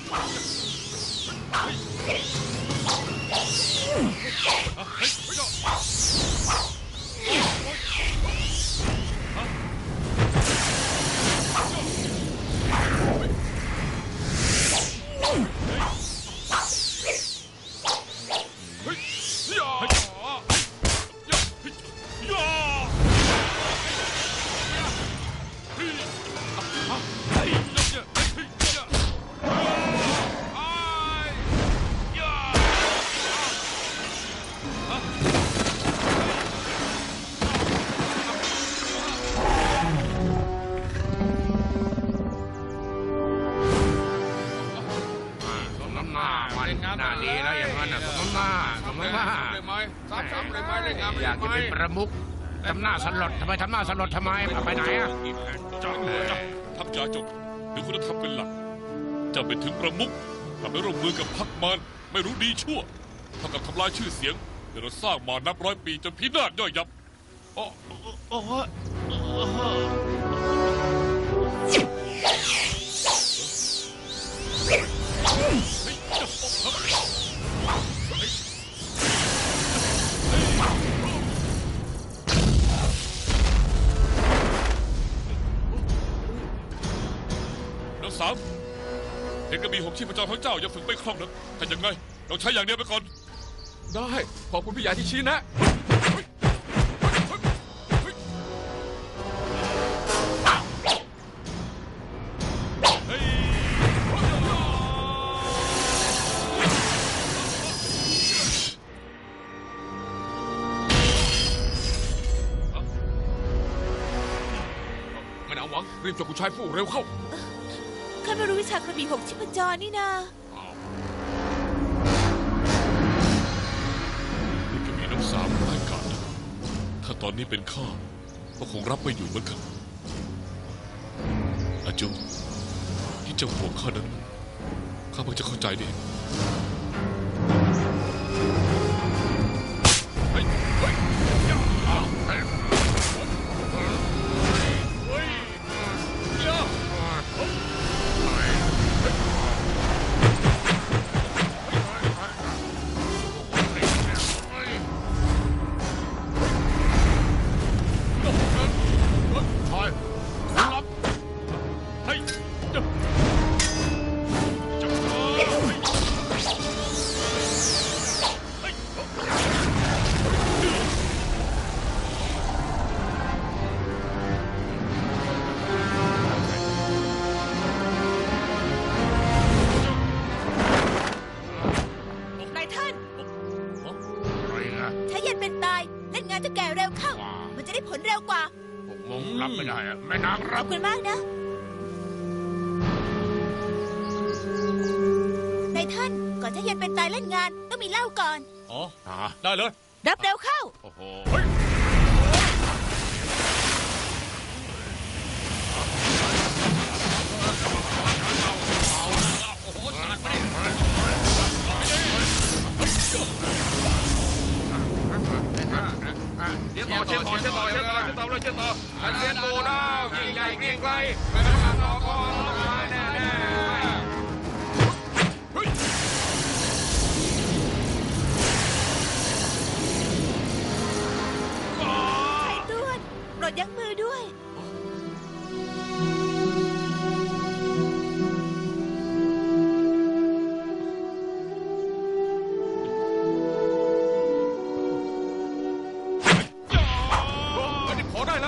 อนหน้าดีแล้วอย่างนั้นน่ะสมน้ำหน้าสมน้ำหน้าเลยไหมสามสามเลยไหมเล่นงานอยากจะเป็นประมุขทำหน้าสลดทำไมทำหน้าสลดทำไมไปไหนอ่ะจ้าจ้าทัพจ่าจบหรือคุณธรรมเป็นหลักเจ้าเป็นถึงประมุขทำให้ร่วมมือกับพรรคมารไม่รู้ดีชั่วเท่ากับทำลายชื่อเสียงเดี๋ยวเราสร้างมานับร้อยปีจนพินาศย่อยยับโอ้โอ้โหน้องสามเห็นกระบี่หกชีพจรของเจ้ายังฝึกไม่คล่องนะถ้าอย่างไงลองใช้อย่างเดียวไปก่อนได้ขอบคุณพี่ใหญ่ที่ชี้แนะ ไม่น่าหวังรีบจบคุณชายผู้เร็วเข้าข้าไม่รู้วิชากระบี่หกชิพจรนี่นานี่ก็มีน้องสามรายการนะถ้าตอนนี้เป็นข้าก็คงรับไม่อยู่เหมือนกันอาจูที่เจ้าห่วงข้านั้นข้าเพิ่งจะเข้าใจนี่นายท่านอะไรนะใช้เย็นเป็นตาย เล่นงานจะแก่เร็วเข้า มันจะได้ผลเร็วกว่าหกโมงรับไม่ได้อะแม่นางขรัอบบคุณมากนะ นายท่าน ก่อนใช้เย็นเป็นตายเล่นงานต้องมีเหล้าก่อนอ๋ออ่าได้เลยรับเร็วเข้าโอ้โหเดี๋ยวต่อเชื่อต่อเชื่อต่อเชื่อต่อเชื่อต่อเชื่อต่อขันเสียนโบดาวยิ่งใหญ่เกรียงไกรไม่ต้องการต่อกรแน่แน่ใช้ด้วนปลดยั้งมือด้วยอันนี้ขอได้แล้ว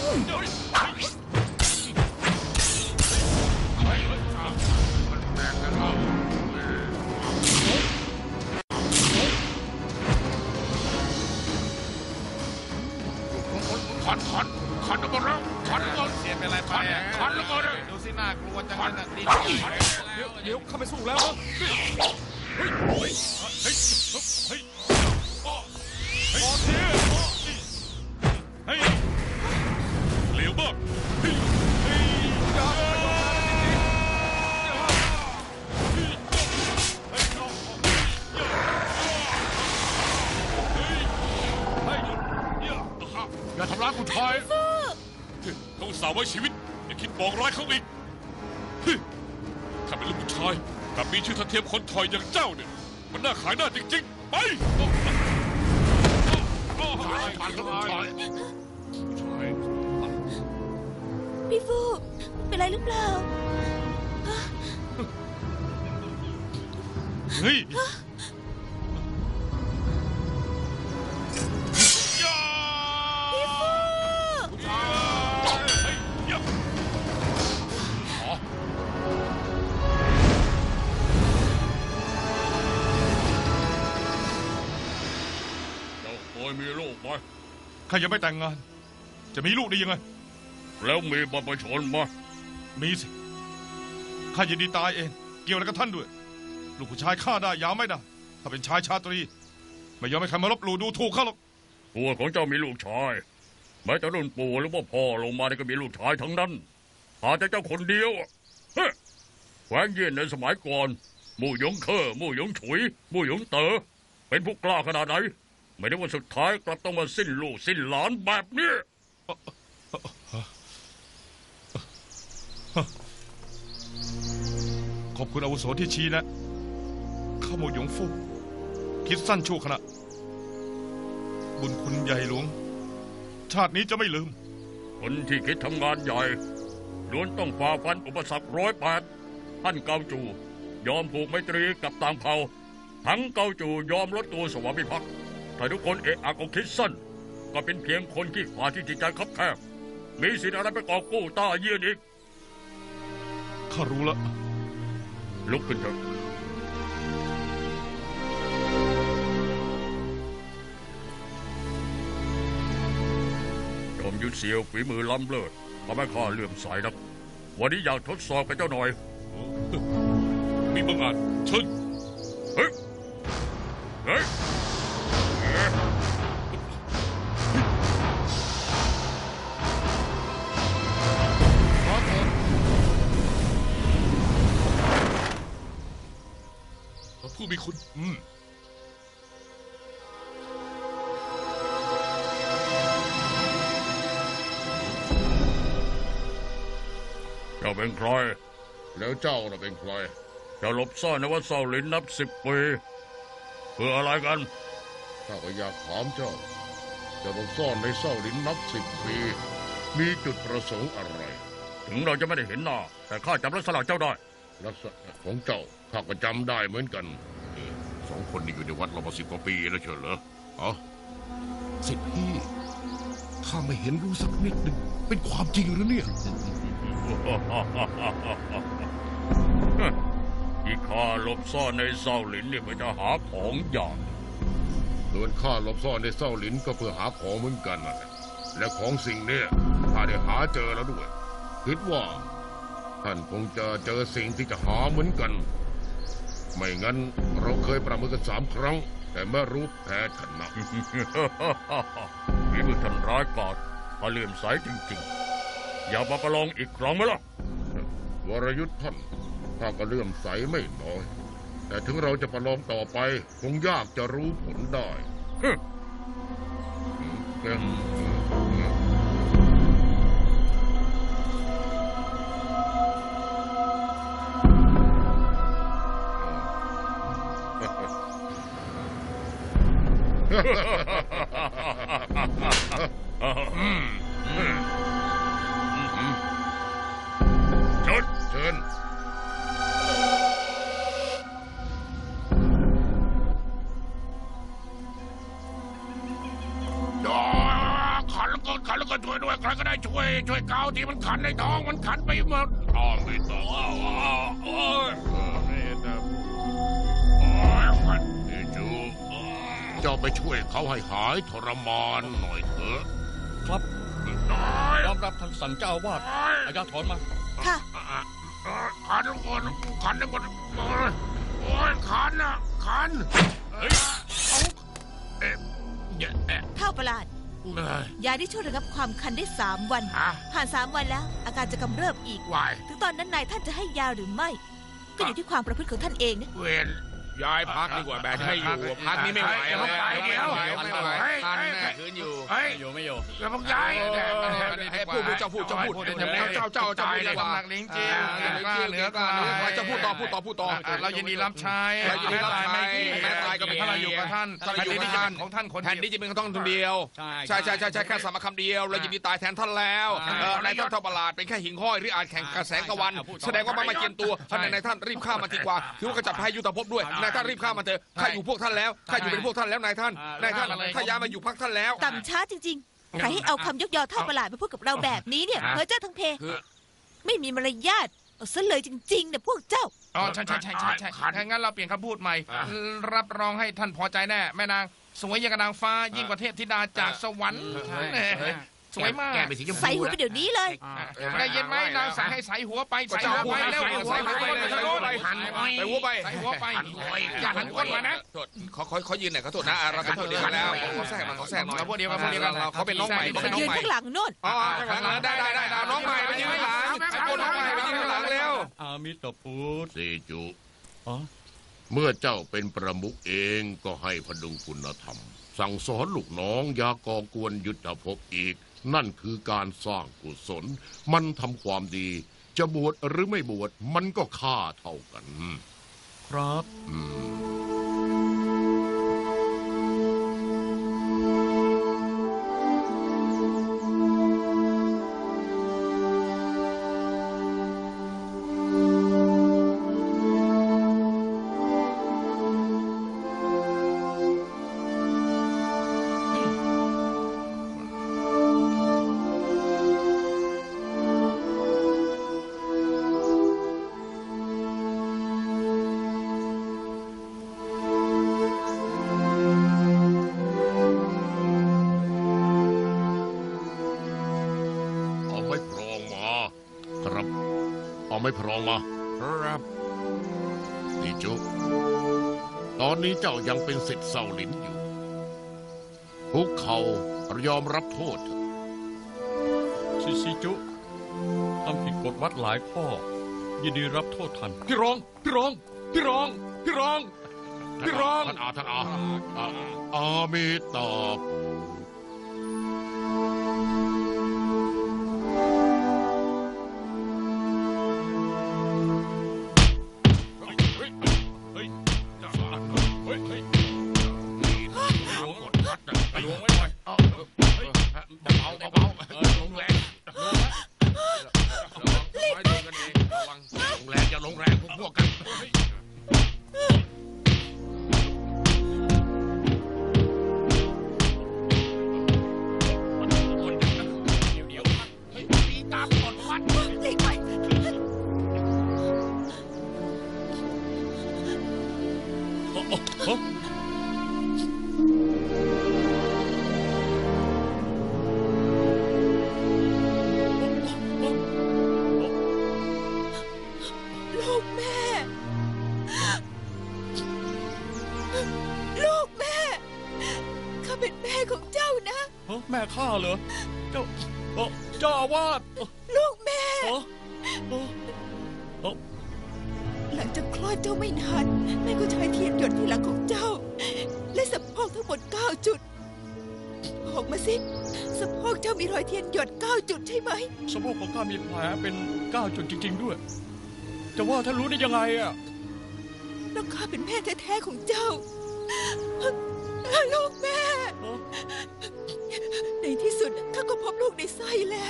ขันขันขันแล้วก็แล้วขันแล้วก็เสียเป็นไรไปอ่ะขันแล้วก็แล้วดูสิน่ากลัวจังเลยนะดีเดี๋ยวเดี๋ยวเข้าไปสู้แล้วนะเหลวมากอย่าทำร้ายผู้ชายต้องสาวไว้ชีวิตอย่าคิดปองร้ายเขาอีกเฮ้ยถ้าเป็นลูกผู้ชายกลับมีชื่อทัดเทียมคนถอยอย่างเจ้าเนี่ยมันน่าขายหน้าจริงๆ ไปขันแล้วก็ถอยพี่ฟูเป็นไรหรือเปล่าเฮ้ยพี่ฟูเจ้าเคยมีลูกไหมข้ายังไม่แต่งงาน จะมีลูกได้ยังไง แล้วมีบัตรประชาชนไหมมีสิ ข้ายินดีตายเอง เกี่ยวอะไรกับท่านด้วยลูกผู้ชายฆ่าได้ยาวไม่ได้ถ้าเป็นชายชาตรีไม่ยอมให้ใครมาลบหลู่ดูถูกเขาหรอกตัวของเจ้ามีลูกชายแม้แต่รุ่นปู่หรือว่าพ่อลงมาเนี่ยก็มีลูกชายทั้งนั้นหาแต่เจ้าคนเดียวเฮ้ยแขวงเยี่ยนในสมัยก่อนมู่หยงเคอมู่หยงฉุยมู่หยงเต๋อเป็นผู้กล้าขนาดไหนไม่ได้ว่าสุดท้ายกลับต้องมาสิ้นลูกสิ้นหลานแบบนี้ขอบคุณอาวุโสที่ชี้นะข้าโมหยงฟู่คิดสั้นชั่วขณะบุญคุณใหญ่หลวงชาตินี้จะไม่ลืมคนที่คิดทำงานใหญ่ล้วนต้องฝ่าฟันอุปสรรคร้อยแปดท่านเกาจูยอมผูกไมตรีกับต่างเผ่าทั้งเกาจูยอมลดตัวสวามิภักดิ์ถ้าทุกคนเอะอะก็คิดสั้นก็เป็นเพียงคนขี้ขลาดที่จิตใจคับแคบมีสิทธิ์อะไรไปก่อกู้ต้าเยี่ยนอีกข้ารู้ละลุกขึ้นเถอะจอมยุทธเสียวฝีมือล้ำเลิศทำให้ข้าเลื่อมใสนักวันนี้อยากทดสอบกับเจ้าหน่อยมีบังอาจเชิญเฮ้ยเฮ้ยผู้มีคุณอืมเจ้าเป็นใครแล้วเจ้าน่ะเป็นใครจะหลบซ่อนในวัดเซาหลินนับสิบปีเพื่ออะไรกันข้าก็อยากถามเจ้าจะหลบซ่อนในเศร้าลิ้นนับสิบปีมีจุดประสงค์อะไรถึงเราจะไม่ได้เห็นหน้าแต่ข้าจำลักษณะเจ้าได้ลักษณะของเจ้าข้าก็จำได้เหมือนกันสองคนนี้อยู่ในวัดเรามาสิบกว่าปีแล้วเชียวเหรออ๋อสิทธิ์พี่ข้าไม่เห็นรู้สักนิดหนึ่งเป็นความจริงหรือเนี่ยที่ข้าหลบซ่อนในเศร้าหลินเนี่ยเพื่อจะหาของอย่างส่วนข้าหลบซ่อนในเศร้าลิ้นก็เพื่อหาของเหมือนกันนะและของสิ่งเนี้ยข้าได้หาเจอแล้วด้วยคิดว่าท่านคงจะเจอสิ่งที่จะหาเหมือนกันไม่งั้นเราเคยประมือกันสามครั้งแต่ไม่รู้แพ้ชนะมีมือท่านร้ายกาจข้าเลื่อมใสจริงๆอย่ามาประลองอีกครั้งไหมล่ะวรยุทธ์ท่านข้าก็เลื่อมใสไม่น้อยแต่ถึงเราจะประลองต่อไปคงยากจะรู้ผลได้เชิญเชิญขันแล้วก็ขันแล้วก็ช่วยด้วยใครก็ได้ช่วยช่วยเกาที่มันขันในท้องมันขันไปหมดอ๋อไม่ต้องอ้าวอ้าวโอ้ยนี่นะโอ้ยขันนี่จูเจ้าไปช่วยเขาให้หายทรมานหน่อยเถอะครับยอมรับคำสั่งเจ้าอาวาสอาญาถอนมาค่ะขันทุกคนขันทุกคนโอ้ยขันนะขันเฮ้ยเอาเอ๊ะเอ๊ะเท่าประหลาดเอ้ยยาที่ช่วยระงับความคันได้สามวันฮะผ่านสามวันแล้ว อาการจะกำเริบอีกวายถึงตอนนั้นนายท่านจะให้ยาหรือไม่ ก็อยู่ที่ความประพฤติของท่านเองนะเวรย้ายพักดีกว่าแบบให้อยู่พักนี้ไม่ไหวอย่าเพิ่งไปเดี๋ยวไม่ไหวเฮ้ยทันเฮ้ยแน่คืนอยู่เฮ้ยไม่อยู่ไม่อยู่อย่าเพิ่งย้ายให้พูดเจ้าพูดเจ้าพูดเจ้าเจ้าเจ้าพูดดีกว่าหนักลิงจริงกล้าเหนือกล้าเหนือกว่าเจ้าพูดต่อพูดต่อพูดต่อเรายินดีรับใช้เรายินดีรับใช้แม้ตายก็เป็นถ้าเราอยู่กับท่านถ้าเราอยู่กับท่านของท่านคนแผ่นเดีนี้ยวจะเป็นของท่านคนเดียวใช่ใช่ใช่ใช่ใช่แค่สามคำเดียวเรายินดีตายแทนท่านแล้วนายท่านเท่าประหลาดเป็นแค่หิ่งห้อยหรืออาจแข่งกระแสงกวันแสดงว่ามันมาเจียมตัวท่านนายท่านรีบฆ่ามันดีกว่าถือว่ากระจัดภัยยุทธภพด้วยนายท่านรีบฆ่ามันเถอะข้าอยู่พวกท่านแล้วข้าอยู่เป็นพวกท่านแล้วนายท่านนายท่านข้าย้ายมาอยู่พักท่านแล้วต่ำช้าจริงๆ ใครให้เอาคำยกยอเท่าประหลาดมาพูดกับเราแบบนี้เนี่ยเพ้อเจ้าทั้งเพ ไม่มีมารยาทเอาซะเลยจริงๆเนี่ยพวกเจ้าอ๋อใช่ใช่ใช่ใช่ใช่ถ้างั้นเราเปลี่ยนคำพูดใหม่ รับรองให้ท่านพอใจแน่แม่นางสวยอย่างกับนางฟ้ายิ่งกว่าเทพธิดาจากสวรรค์สวยมากใส่หัวไปเดี๋ยวนี้เลยได้ยินไหมนางสั่งให้ใส่หัวไปใส่หัวไปแล้วใส่หัวไปเลยหั่นหอยใส่หัวไปใส่หัวไปหั่นหอยอย่าหั่นก้นมานะโทษขอขอขอยืนหน่อยขอโทษนะอ่ะเราเป็นพวกเดียวกันแล้วขอแทรกมาขอแทรกหน่อยเราพวกเดียวกันพวกเดียวกันเราเขาเป็นน้องใหม่เขาเป็นน้องยืนใหม่ข้างหลังโน่นอ๋อข้างหลังได้ได้ได้เอาน้องใหม่ไปยืนข้างหลังไอ้พวกน้องใหม่ไปยืนข้างหลังเร็วอามิตรพุทธสีจุอ๋อเมื่อเจ้าเป็นประมุขเองก็ให้พดุงคุณธรรม สั่งสอนลูกน้องอย่าก่อกวนยุทธภพอีก นั่นคือการสร้างกุศล มันทำความดี จะบวชหรือไม่บวชมันก็ค่าเท่ากันครับอืม เอาไม้พรองมา ครับ เอาไม้พรองมาครับสีจุ ตอนนี้เจ้ายังเป็นศิษย์เซาหลินอยู่คุกเขายอมรับโทษเถอะชิชิจุทำผิดกฎวัดหลายข้อ ยินดีรับโทษทันพี่รองพี่รองพี่รองพี่รองพี่รองท่านอาท่านอาอาอามิตาปูเฮ้ยจะอ่านหน่อยเฮ้ยเฮ้ยนี่หลวงกดวัดนะหลวงไว้หน่อยเอาเฮ้ยเบาเบาเบาลงแรงลงไว้ลงกันเองระวังลงแรงอย่าลงแรงพวกพวกกันเฮ้ยเดี๋ยวเดี๋ยวเฮ้ยมีตามกดวัดหลีกไปโอ้โอ้โอ้ลูกแม่ ลูกแม่ ข้าเป็นแม่ของเจ้านะเอ้อแม่ข้าเหรอ เจ้าเอ้อเจ้าอาวาสเอ้อลูกแม่เอ้อเอ้อเอ้อหลังจากคลอดเจ้าไม่นานแม่ก็ใช้เทียนหยดที่หลังของเจ้า และสะโพกทั้งหมดเก้าจุดบอกมาสิสะโพกเจ้ามีรอยเทียนหยดเก้าจุดใช่ไหมสะโพกของข้ามีแผลเป็นเก้าจุดจริง ๆ ด้วย จะว่าท่านรู้ได้ยังไงอ่ะแล้วข้าเป็นแม่แท้ๆของเจ้า ลูกแม่เอ้อในที่สุดข้าก็พบลูกในไส้แล้ว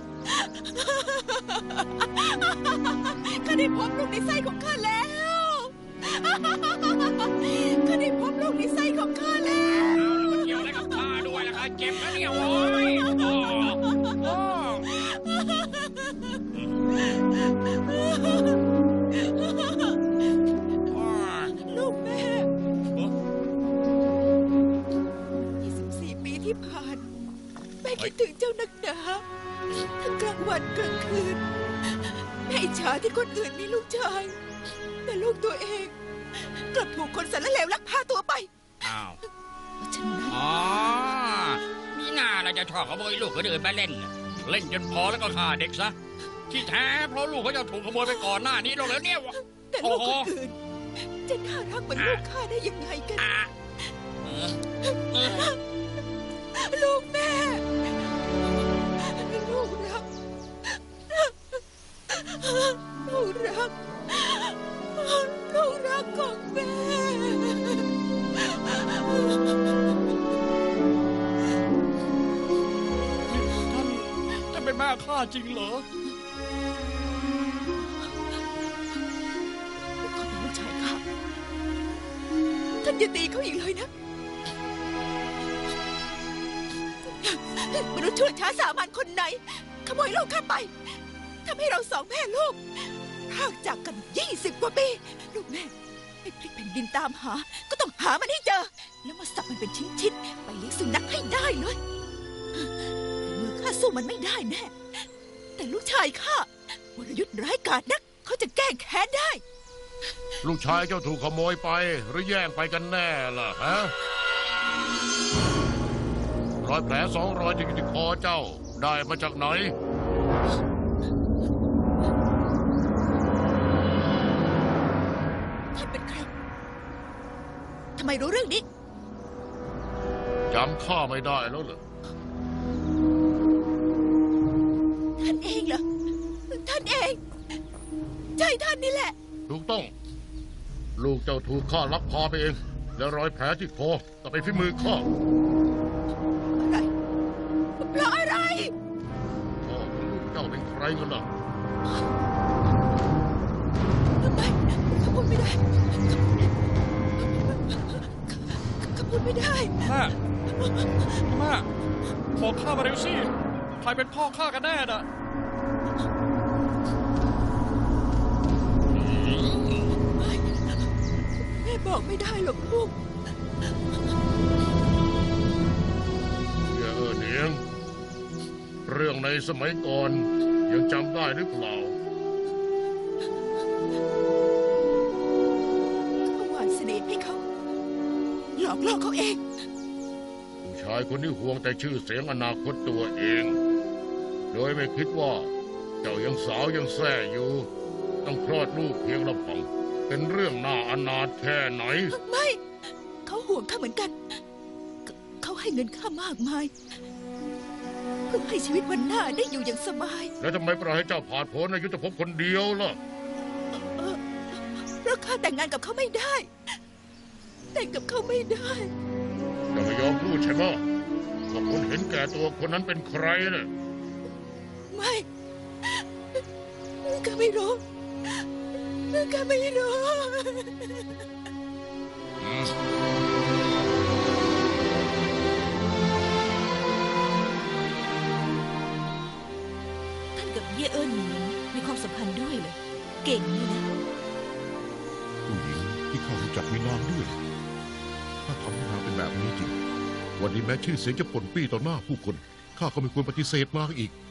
ข้าได้พบลูกในไส้ของข้าแล้ว ข้าได้พบลูกในไส้ของข้าแล้วมันเกี่ยวอะไรกับข้าด้วยล่ะครับเจ็บนะเนี่ยโอ้ยโอ้โอ้ลูกแม่เอ้อยี่สิบสี่ ปีที่ผ่าน แม่คิดถึงเจ้านักหนาทั้งกลางวันกลางคืน แม่อิจฉาที่คนอื่นมีลูกชาย แต่ลูกตัวเองกลับถูกคนสารเลวลักพาตัวไปอ้าวเพราะฉะนั้นอ๋อมีหน้าเราจะชอบขโมยลูกคนอื่นมาเล่นน่ะเล่นจนพอแล้วก็ฆ่าเด็กซะ ที่แท้เพราะลูกเขาจะถูกขโมยไปก่อนหน้านี้แล้วเหรอเนี่ยวะแต่ลูกคนอื่น จะน่ารักเหมือนลูกข้าได้ยังไงกันอ่ะเออเออลูกแม่ ลูกรัก ลูกรัก ลูกรักของแม่ท่านท่านเป็นแม่ข้าจริงเหรอเขาเป็นลูกชายข้าท่านอย่าตีเขาอีกเลยนะ มนุษย์ชั่วช้าสามัญคนไหน ขโมยลูกข้าไปทำให้เราสองแม่ลูกพรากจากกันยี่สิบกว่าปี ลูกแม่ให้พลิกแผ่นดินตามหา ก็ต้องหามันให้เจอ แล้วมาสับมันเป็นชิ้นๆไปเลี้ยงสุนัขให้ได้เลยมือข้าสู้มันไม่ได้แน่ แต่ลูกชายข้าวรยุทธ์ร้ายกาจนัก เขาจะแก้แค้นได้ลูกชายเจ้าถูกขโมยไป หรือแย่งไปกันแน่ล่ะฮะรอยแผลสองรอยที่ที่คอเจ้าได้มาจากไหนท่านเป็นใครทำไมรู้เรื่องนี้จำข้าไม่ได้แล้วเหรอท่านเองเหรอ ท่านเองใช่ท่านนี่แหละถูกต้อง ลูกเจ้าถูกข้าลักพาไปเอง แล้วรอยแผลที่คอก็เป็นฝีมือข้าอะไรเพราะอะไรพ่อของลูกเจ้าเป็นใครกันล่ะทำไมเขาพูดไม่ได้เขาพูดไม่ได้แม่แม่บอกข้ามาเร็วสิใครเป็นพ่อข้ากันแน่น่ะแม่บอกไม่ได้หรอกลูกเย่าเออเนียง เรื่องในสมัยก่อนยังจำได้หรือเปล่าเขาหวานเสน่ห์ให้เขาหลอกล่อเขาเองผู้ชายคนนี้ห่วงแต่ชื่อเสียงอนาคตตัวเอง โดยไม่คิดว่าเจ้ายังสาวยังแส่อยู่ ต้องคลอดลูกเพียงลำพัง เป็นเรื่องน่าอนาถแค่ไหนไม่ เขาห่วงข้าเหมือนกัน เขาให้เงินข้ามากมาย เพื่อให้ชีวิตวันหน้าได้อยู่อย่างสบายแล้วทำไมปล่อยให้เจ้าผ่านพ้นในยุทธภพคนเดียวล่ะเออเพราะข้าแต่งงานกับเขาไม่ได้ แต่งกับเขาไม่ได้จะไม่ยอมพูดใช่ไหมว่าคนเห็นแก่ตัวคนนั้นเป็นใครน่ะไม่ข้าไม่รู้ข้าไม่รู้ท่านกับเย่เอิ้นหมิงมีความสัมพันธ์ด้วยเหรอเก่งนี่นะผู้หญิงที่ข้ารู้จักมีนามด้วยถ้าทำให้นางเป็นแบบนี้จริง วันนี้แม้ชื่อเสียงจะป่นปี้ต่อหน้าผู้คนข้าก็ไม่ควรปฏิเสธนางอีก